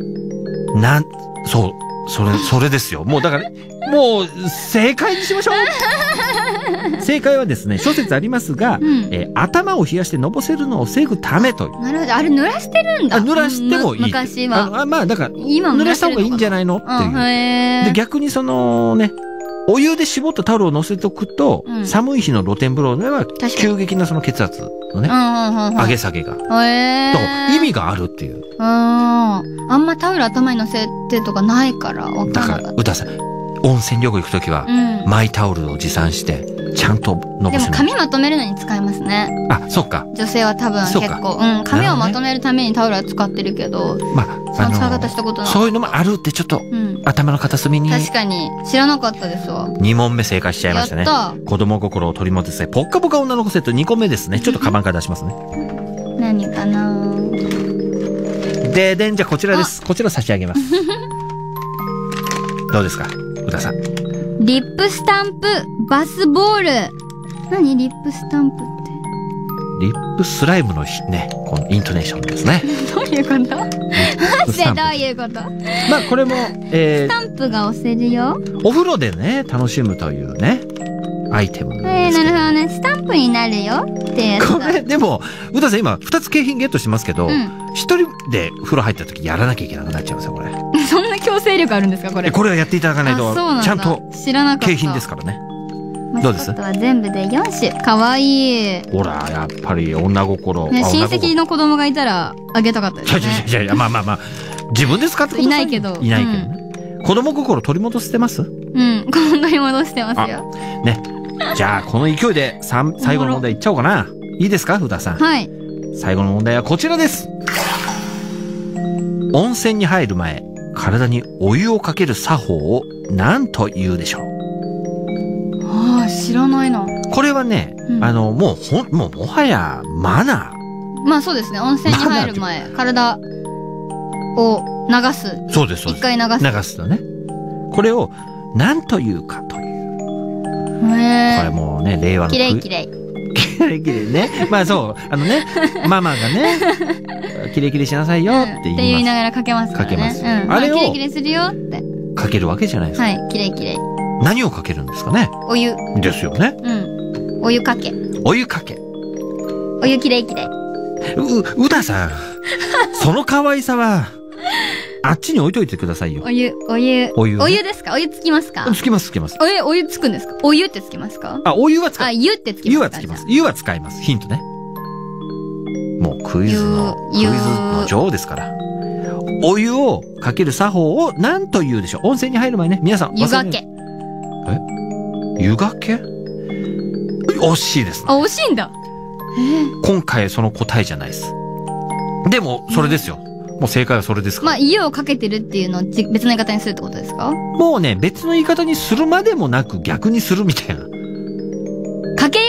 それですよ。もうだから、もう正解にしましょう。正解はですね、諸説ありますが、頭を冷やしてのぼせるのを防ぐためという。 なるほど。あれ濡らしてるんだ。 濡らしてもいい。 昔は。 まあだから、濡らした方がいいんじゃないのっていう。で、逆にそのね、お湯で絞ったタオルを乗せておくと、寒い日の露天風呂では急激なその血圧のね、上げ下げが。だから意味があるっていう。 あんまタオル頭に乗せてとかないから分かんなかった。 だから、歌さん、 温泉旅行行くときは、マイタオルを持参して、ちゃんとのぼせない。 でも髪まとめるのに使えますね。 あ、そっか。 女性は多分結構、髪をまとめるためにタオルは使ってるけど、まあ、その使い方したことない。 そういうのもあるってちょっと、頭の片隅に。 確かに、知らなかったですわ。 2問目正解しちゃいましたね。子供心を取り戻せ、ポッカポカ女の子セット2個目ですね。ちょっとカバンから出しますね。 何かなで、じゃあこちらです。こちら差し上げます。どうですか宇田さん。 リップスタンプバスボール。何リップスタンプって。 リップスライムのね、このイントネーションですね。 どういうことマジでどういうことまあこれも、 スタンプが押せるよ。 お風呂でね、楽しむというね、アイテムなんですけど。 なるほどね。スタンプになるよってやつだ。 これ、でも、宇田さん今2つ景品ゲットしてますけど、一人で風呂入った時やらなきゃいけなくなっちゃうんですよ、これ。 そんな強制力あるんですか、これ。 これはやっていただかないと、ちゃんと、 知らなかった。 景品ですからね。どうです？ マスコットは全部で4種。かわいい。 ほら、やっぱり女心。 ね、親戚の子供がいたらあげたかったですね。 いや、まあ。自分で使ってください。 いないけど。 いないけどね。子供心取り戻してます？ うん、取り戻してますよ。 ね。じゃあ、この勢いで最後の問題いっちゃおうかな。いいですか、宇田さん。 はい。 最後の問題はこちらです。温泉に入る前、体にお湯をかける作法を何と言うでしょう？ ああ、知らないな。 これはね、もうはやマナー。 まあそうですね。温泉に入る前、体を流す。 そうです、そうです。 一回流す。 流すとね。これを何というかという。これもうね、令和の。 きれいきれい。 きれいきれいね。まあそう、ママがね、きれいきれいしなさいよって言います。 って言いながらかけますからね。 かけます。 あれを。きれいきれいするよって。 かけるわけじゃないですか。 はい、きれいきれい。 何をかけるんですかね？ お湯。 ですよね。 お湯かけ。 お湯かけ。 お湯きれいきれい。 うださん。その可愛さは、あっちに置いといてくださいよ。 お湯ですか？お湯つきますか？ つきます。 お湯つくんですか？お湯ってつきますか？ あ、お湯はつかあ、湯ってつきますか？ 湯はつきます。湯は使います。ヒントね。もうクイズの女王ですから。お湯をかける作法を何と言うでしょう？温泉に入る前ね、皆さん。 湯がけ。 湯がけ？惜しいですね。 あ、惜しいんだ。 今回その答えじゃないです。でも、それですよ。もう正解はそれですから。 まあ、家をかけてるっていうのを別の言い方にするってことですか？ もうね、別の言い方にするまでもなく逆にするみたいな。 かけ湯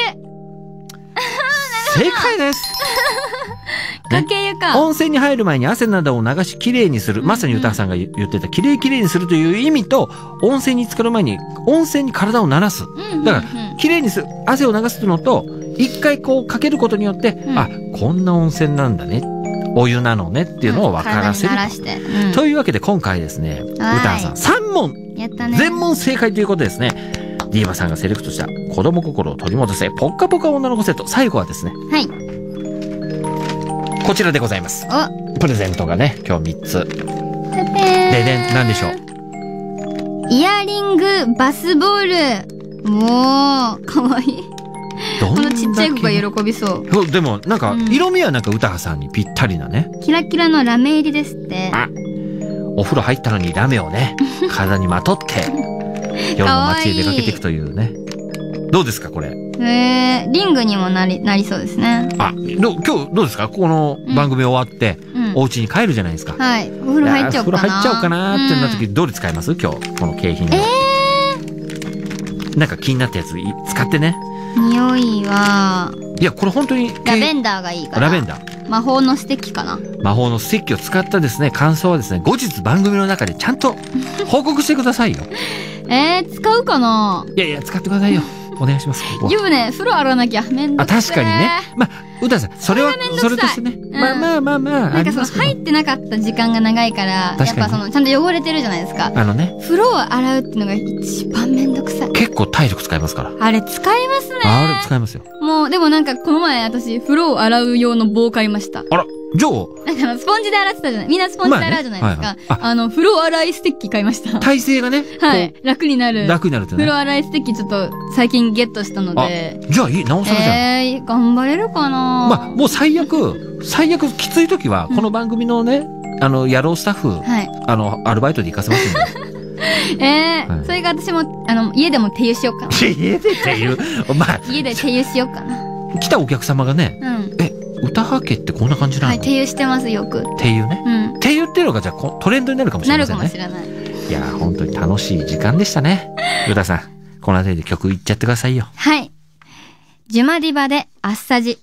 正解です。 かけ湯か。 温泉に入る前に汗などを流しきれいにする。まさに歌さんが言ってたきれいにするという意味と、温泉に浸かる前に温泉に体を慣らす。だから、きれいにする。汗を流すのと、一回こうかけることによって、あ、こんな温泉なんだね。お湯なのねっていうのを分からせる。というわけで今回ですね、歌さん3問、全問正解ということですね。ディーバさんがセレクトした子供心を取り戻せ、ポッカポカ女の子セット。最後はですね。 はい。 こちらでございます。プレゼントがね、今日3つ。で、何でしょう？イヤリングバスボール。もう、かわいい。このちっちゃい子が喜びそう。 でも、なんか、色味はなんか歌羽さんにぴったりなね。 キラキラのラメ入りですって。 あ、お風呂入ったのにラメをね、体にまとって、夜の街へ出かけていくというね。どうですか、これ。 リングにもなりそうですね。 あ、今日どうですか？この番組終わって、お家に帰るじゃないですか。 はい。お風呂入っちゃおうかな。 お風呂入っちゃおうかなってなった時、どれ使います？今日、この景品。なんか気になったやつ使ってね。 匂いは、 いや、これ本当に。 ラベンダーがいいから。 ラベンダー。 魔法のステッキかな。 魔法のステッキを使ったですね、感想はですね、後日番組の中でちゃんと報告してくださいよ。 使うかな？ いや、使ってくださいよ。お願いします。 湯船、風呂洗わなきゃ。めんどくさい。 確かにね。まあ、歌さん、それは、それとしてね。まあ。 なんかその、入ってなかった時間が長いから、やっぱその、ちゃんと汚れてるじゃないですか。風呂を洗うっていうのが一番めんどくさい。 結構体力使いますから。 あれ使いますね。 あれ使いますよ。 もう、でもなんかこの前私、風呂を洗う用の棒買いました。 あら、じゃあ。 なんかスポンジで洗ってたじゃない。みんなスポンジで洗うじゃないですか。風呂洗いステッキ買いました。 体勢がね。 はい。楽になるってね。風呂洗いステッキちょっと最近ゲットしたので。 じゃあいい、なおさらじゃん。 頑張れるかな？ まあ、もう最悪きつい時は、この番組のね、野郎スタッフ、アルバイトで行かせますんで。 それが私も、家でも手油しようかな。 家で手油家で手油しようかな。 来たお客様がね、歌はけってこんな感じなの？ はい、手油してます、よく。 手油ね。手油っていうのがじゃあトレンドになるかもしれませんね。 なるかもしれない。 いや、本当に楽しい時間でしたね。うたさん、この辺りで曲いっちゃってくださいよ。 はい。ジュマディバでアッサジ。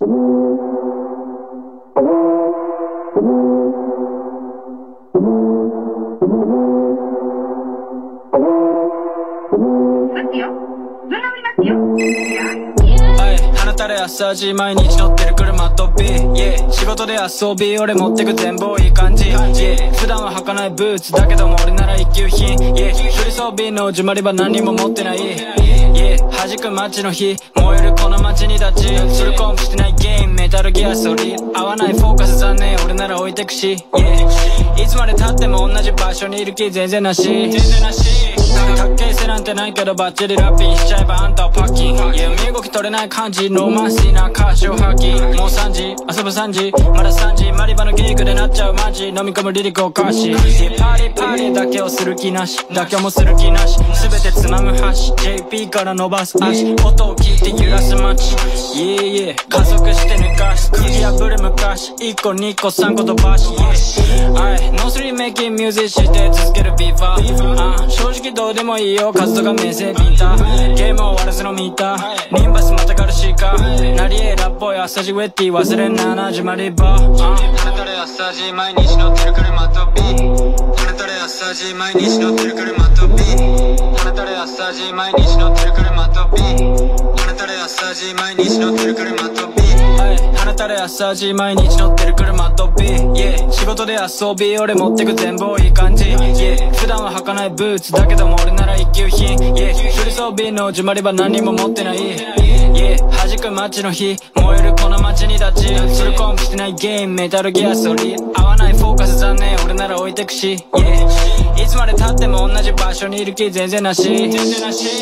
放たれ朝時毎日乗ってる車飛び、仕事で遊び俺持ってく全部いい感じ、普段は履かないブーツだけども俺なら一級品、フリ装備のジュマリバ何も持ってない、弾く街の日燃えるこの街に立ち、フルコンプしてないゲームメタルギアソリ合わないフォーカス残念俺なら置いてくし、いつまで経っても同じ場所にいる気全然なし、かっけえせなんてないけどバッチリラッピンしちゃえばあんたをパッキン、身動き取れない感じロマンシーな歌詞を吐き、もう3時遊ぶ3時まだ3時マリバのギークでなっちゃうマジ飲み込むリリックを歌詞、パリパリだけをする気なし妥協もする気なし全てつまむ箸 JP から伸ばす足音を聞いて揺らす街、加速して抜かし釘破る昔1個2個3個飛ばし、ノースリーメイキンミュージックして続けるビーバー、正直どうでもいいよ活動が名声ビーター、ゲーム終わらずのミーターニンバスまたがるシーカーなりえラっぽい朝ジウェッティ忘れんななじまりば、放たれ朝ジ毎日乗ってる車飛び、放たれ朝ジ毎日乗ってる車飛び、放たれ朝ジ毎日乗ってる車飛び、放たれ朝ジ毎日乗ってる車飛び、放たれ朝ジ毎日乗ってる車飛び、仕事で遊び俺持ってく全部いい感じ、普段は履かないブーツだけども俺なら一級品、フリ装備のジュマリバ何も持ってない、弾く街の日燃えるこの街に立ち、フルコンプしてないゲームメタルギアソリ合わないフォーカス残念俺なら置いてくし、いつまで経っても同じ場所にいる気全然なし、全然なし。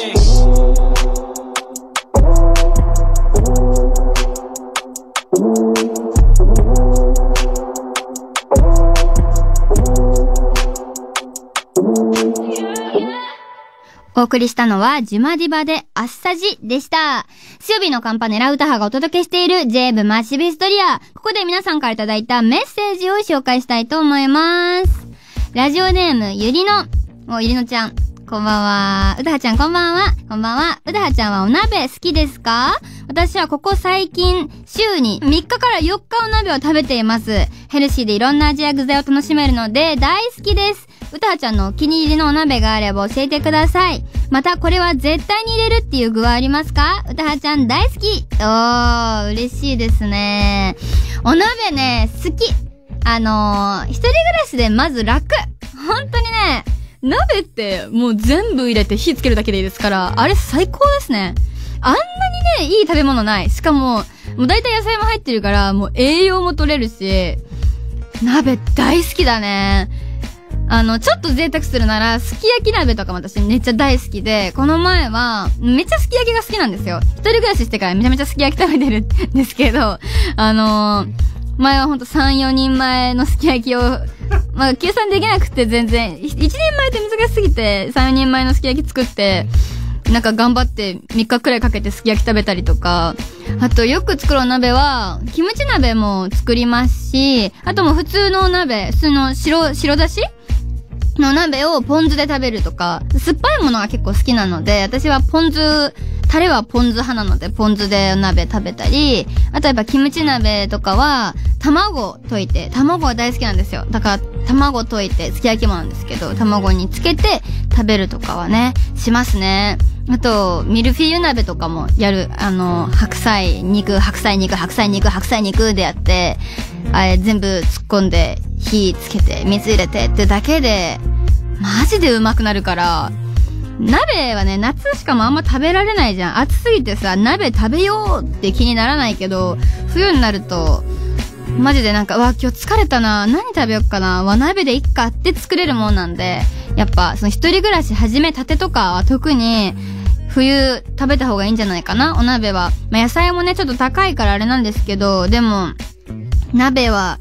お送りしたのはジュマディバでアッサジでした。水曜日のカンパネラ歌派がお届けしている J 部マッシブヒストリア。ここで皆さんからいただいたメッセージを紹介したいと思います。ラジオネームゆりの。ゆりのちゃん。こんばんは。うたはちゃんこんばんは。こんばんは。うたはちゃんはお鍋好きですか？私はここ最近、週に3日から4日お鍋を食べています。ヘルシーでいろんな味や具材を楽しめるので大好きです。うたはちゃんのお気に入りのお鍋があれば教えてください。またこれは絶対に入れるっていう具はありますか？うたはちゃん大好き。嬉しいですね。お鍋ね、好き。一人暮らしでまず楽。本当にね、鍋ってもう全部入れて火つけるだけでいいですから、あれ最高ですね。あんなにね、いい食べ物ない。しかも、もう大体野菜も入ってるから、もう栄養も取れるし、鍋大好きだね。ちょっと贅沢するなら、すき焼き鍋とかも私めっちゃ大好きで、この前は、めっちゃすき焼きが好きなんですよ。一人暮らししてからめちゃめちゃすき焼き食べてるんですけど、前はほんと3、4人前のすき焼きを、計算できなくて全然、1人前って難しすぎて、3、4人前のすき焼き作って、なんか頑張って3日くらいかけてすき焼き食べたりとか、あとよく作るお鍋は、キムチ鍋も作りますし、あともう普通のお鍋、普通の白だしの鍋をポン酢で食べるとか、酸っぱいものが結構好きなので、私はタレはポン酢派なので、ポン酢でお鍋食べたり、あとやっぱキムチ鍋とかは、卵溶いて、卵は大好きなんですよ。だから、卵溶いて、すき焼きもなんですけど、卵につけて食べるとかはね、しますね。あと、ミルフィーユ鍋とかもやる。白菜肉でやって、全部突っ込んで、火つけて、水入れてってだけで、マジでうまくなるから、鍋はね、夏しかもあんま食べられないじゃん。暑すぎてさ、鍋食べようって気にならないけど、冬になると、マジでなんか、今日疲れたな、何食べよっかな、鍋でいっかって作れるもんなんで、やっぱ、その一人暮らし始めたてとかは特に、冬食べた方がいいんじゃないかな、お鍋は。野菜もね、ちょっと高いからあれなんですけど、でも、鍋は、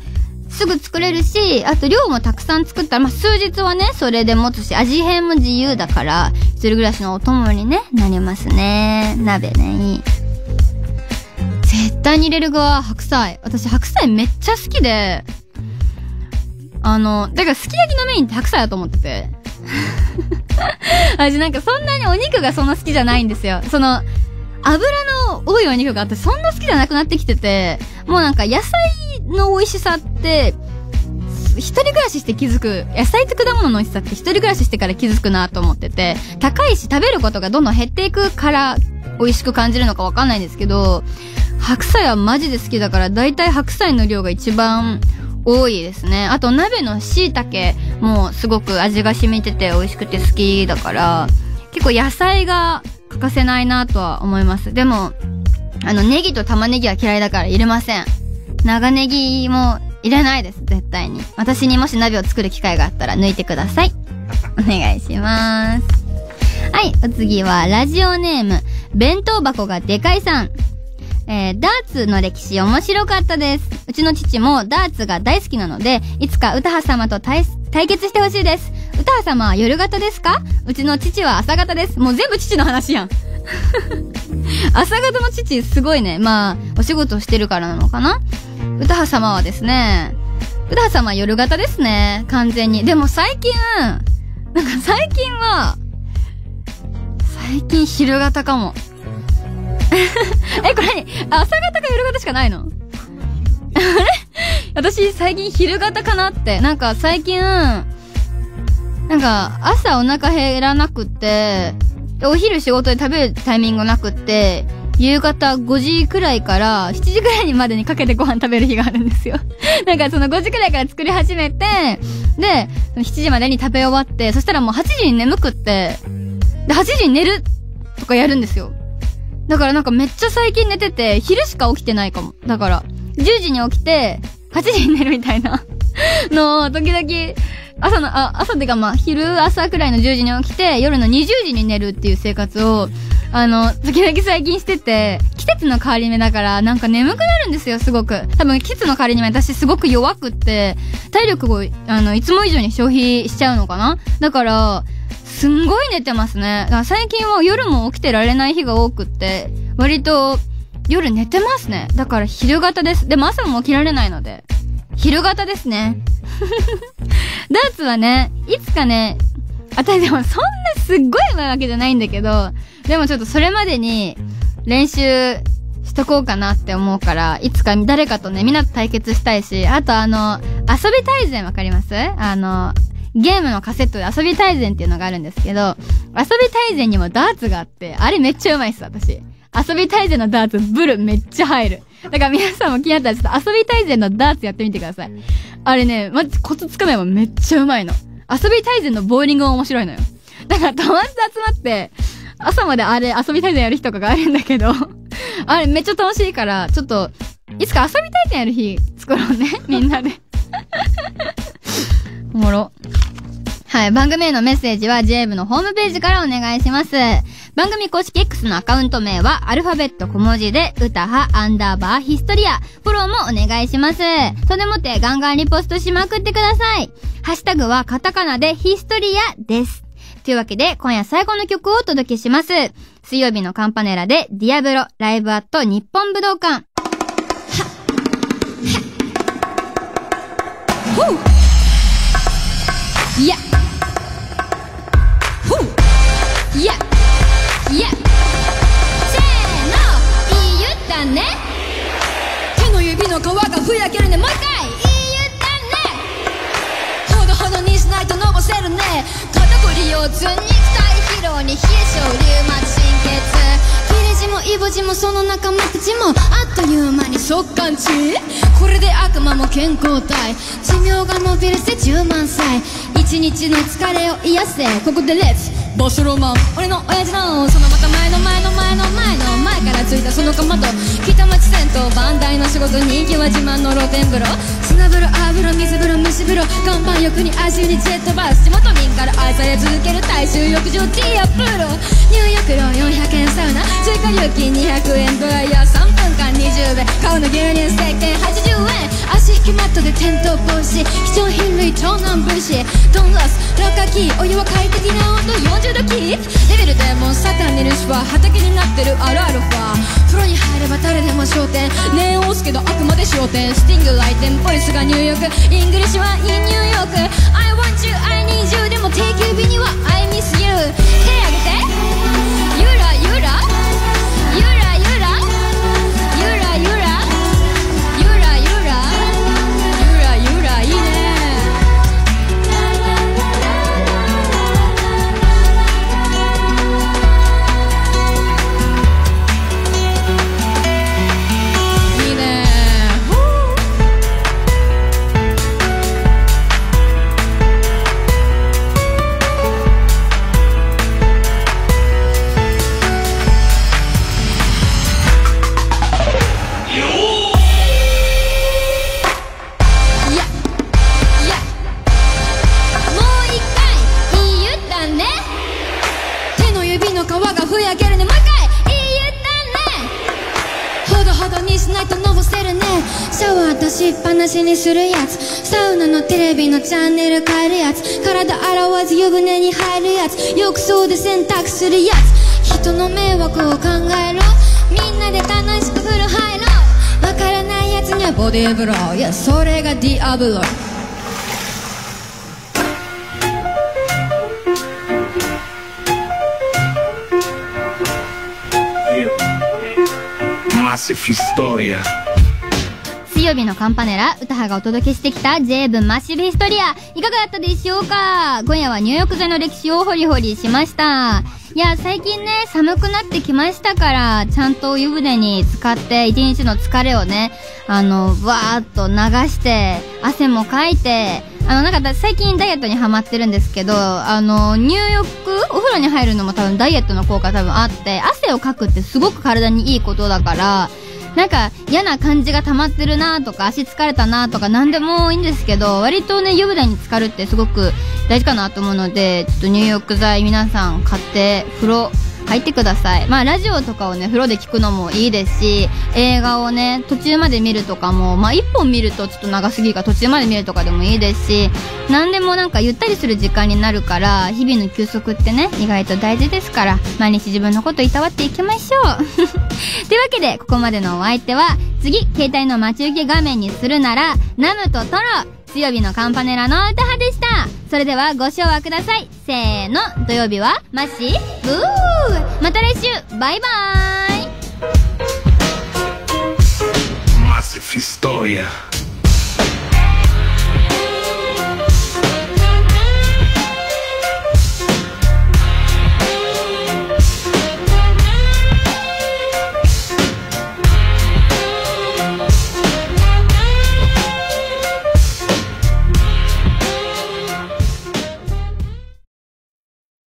すぐ作れるし、あと量もたくさん作ったら、まあ、数日はね、それで持つし、味変も自由だから、一人暮らしのお供にね、なりますね。鍋ね、いい。絶対に入れる側、白菜。私、白菜めっちゃ好きで、だからすき焼きのメインって白菜だと思ってて。私なんかそんなにお肉がそんな好きじゃないんですよ。その、油の多いお肉があってそんな好きじゃなくなってきてて、もうなんか野菜の美味しさって、一人暮らしして気づく、野菜と果物の美味しさって一人暮らししてから気づくなと思ってて、高いし食べることがどんどん減っていくから美味しく感じるのかわかんないんですけど、白菜はマジで好きだから、だいたい白菜の量が一番多いですね。あと鍋の椎茸もすごく味が染みてて美味しくて好きだから、結構野菜が欠かせないなとは思います。でも、ネギと玉ねぎは嫌いだから入れません。長ネギも入れないです、絶対に。私にもし鍋を作る機会があったら抜いてください。お願いします。はい、お次はラジオネーム、弁当箱がでかいさん。ダーツの歴史面白かったです。うちの父もダーツが大好きなので、いつか歌羽様と対決してほしいです。歌羽様は夜型ですか？うちの父は朝型です。もう全部父の話やん。朝型の父すごいね。まあ、お仕事してるからなのかな？歌羽様はですね、歌羽様は夜型ですね。完全に。でも最近昼型かも。これ朝型か夜型しかないの？あれ？私最近昼型かなって。なんか最近、なんか朝お腹減らなくって、お昼仕事で食べるタイミングなくって、夕方5時くらいから7時くらいにまでにかけてご飯食べる日があるんですよ。なんかその5時くらいから作り始めて、で、7時までに食べ終わって、そしたらもう8時に眠くって、で、8時に寝るとかやるんですよ。だからなんかめっちゃ最近寝てて、昼しか起きてないかも。だから、10時に起きて、8時に寝るみたいなのを、時々、朝ってかまあ、昼朝くらいの10時に起きて、夜の20時に寝るっていう生活を、時々最近してて、季節の変わり目だから、なんか眠くなるんですよ、すごく。多分季節の変わり目私すごく弱くって、体力を、いつも以上に消費しちゃうのかな？だから、すんごい寝てますね。だから最近は夜も起きてられない日が多くって、割と夜寝てますね。だから昼型です。でも朝も起きられないので、昼型ですね。ダーツはね、いつかね、私でもそんなすっごい上手いわけじゃないんだけど、でもちょっとそれまでに練習しとこうかなって思うから、いつか誰かとね、みんなと対決したいし、あと遊び大全わかります？ゲームのカセットで遊び大全っていうのがあるんですけど、遊び大全にもダーツがあって、あれめっちゃうまいっす、私。遊び大全のダーツ、ブルめっちゃ入る。だから皆さんも気になったらちょっと遊び大全のダーツやってみてください。あれね、マジコツつかめばめっちゃうまいの。遊び大全のボーリングも面白いのよ。だから友達と集まって、朝まであれ遊び大全やる日とかがあるんだけど、あれめっちゃ楽しいから、ちょっと、いつか遊び大全やる日作ろうね、みんなで。おもろ。はい、番組へのメッセージは J 部のホームページからお願いします。番組公式 X のアカウント名はアルファベット小文字で歌は_ヒストリア。フォローもお願いします。それでもってガンガンリポストしまくってください。ハッシュタグはカタカナでヒストリアです。というわけで今夜最後の曲をお届けします。水曜日のカンパネラでディアブロライブアット日本武道館。ほういやほういやいやせーのいい言ったね。手の指の皮がふやけるね。もう一回いい言ったね。ほどほどにしないとのぼせるね。肩こり腰痛肉体疲労に冷え性リウマチ神経痛切れ字もイボ字もその仲間たちもあっという間に速乾地。これで悪魔も健康体寿命が伸びるせ10万歳。一日の疲れを癒せここでレッツボスロマン。俺の親父のそのまた前の前の前の前の前からついたそのかまど。北町銭湯バンダイの仕事人気は自慢の露天風呂。砂風呂油水風呂蒸し風呂岩盤浴に足湯にジェットバス。地元民から愛され続ける大衆浴場ティーアプロ入浴料400円サウナ追加料金200円ドライヤー3分間に 20円買うの牛乳石鹸80円足引きマットで転倒防止貴重品類盗難防止ドンロスロカキーお湯は快適な温度40度キープレベルデーモンサタンにルシファー畑になってるあるあるファー風呂に入れば誰でも焦点念を押すけどあくまで焦点スティング来店ポリスが入浴イングリッシュはインニューヨーク I want you I need you でも定休日には I miss you 手挙げてゆらゆらゆらゆらゆらゆらゆらゆらゆらゆらいいねいいね皮がふやけるねもう一回いい言ったねほどほどにしないとのぼせるねシャワー出しっぱなしにするやつサウナのテレビのチャンネル変えるやつ体洗わず湯船に入るやつ浴槽で洗濯するやつ人の迷惑を考えろみんなで楽しく風呂入ろうわからないやつにはボディーブローいやそれがディアブロ水曜日のカンパネラ歌羽がお届けしてきた J 文マッシブヒストリアいかがだったでしょうか。今夜は入浴剤の歴史をホリホリしました。いや最近ね寒くなってきましたからちゃんと湯船に浸かって一日の疲れをねわーっと流して汗もかいてなんか最近ダイエットにハマってるんですけど入浴お風呂に入るのも多分ダイエットの効果多分あって汗をかくってすごく体にいいことだからなんか嫌な感じが溜まってるなとか足疲れたなとか何でもいいんですけど割とね湯船に浸かるってすごく大事かなと思うのでちょっと入浴剤皆さん買って風呂入ってください。まあラジオとかをね風呂で聞くのもいいですし映画をね途中まで見るとかもまあ1本見るとちょっと長すぎるから途中まで見るとかでもいいですし何でもなんかゆったりする時間になるから日々の休息ってね意外と大事ですから毎日自分のこといたわっていきましょうというわけでここまでのお相手は次携帯の待ち受け画面にするならナムとトロ水曜日のカンパネラの歌羽でした。それではご唱和ください。せーの土曜日はマッシブーまた来週バイバーイマッシフィストリア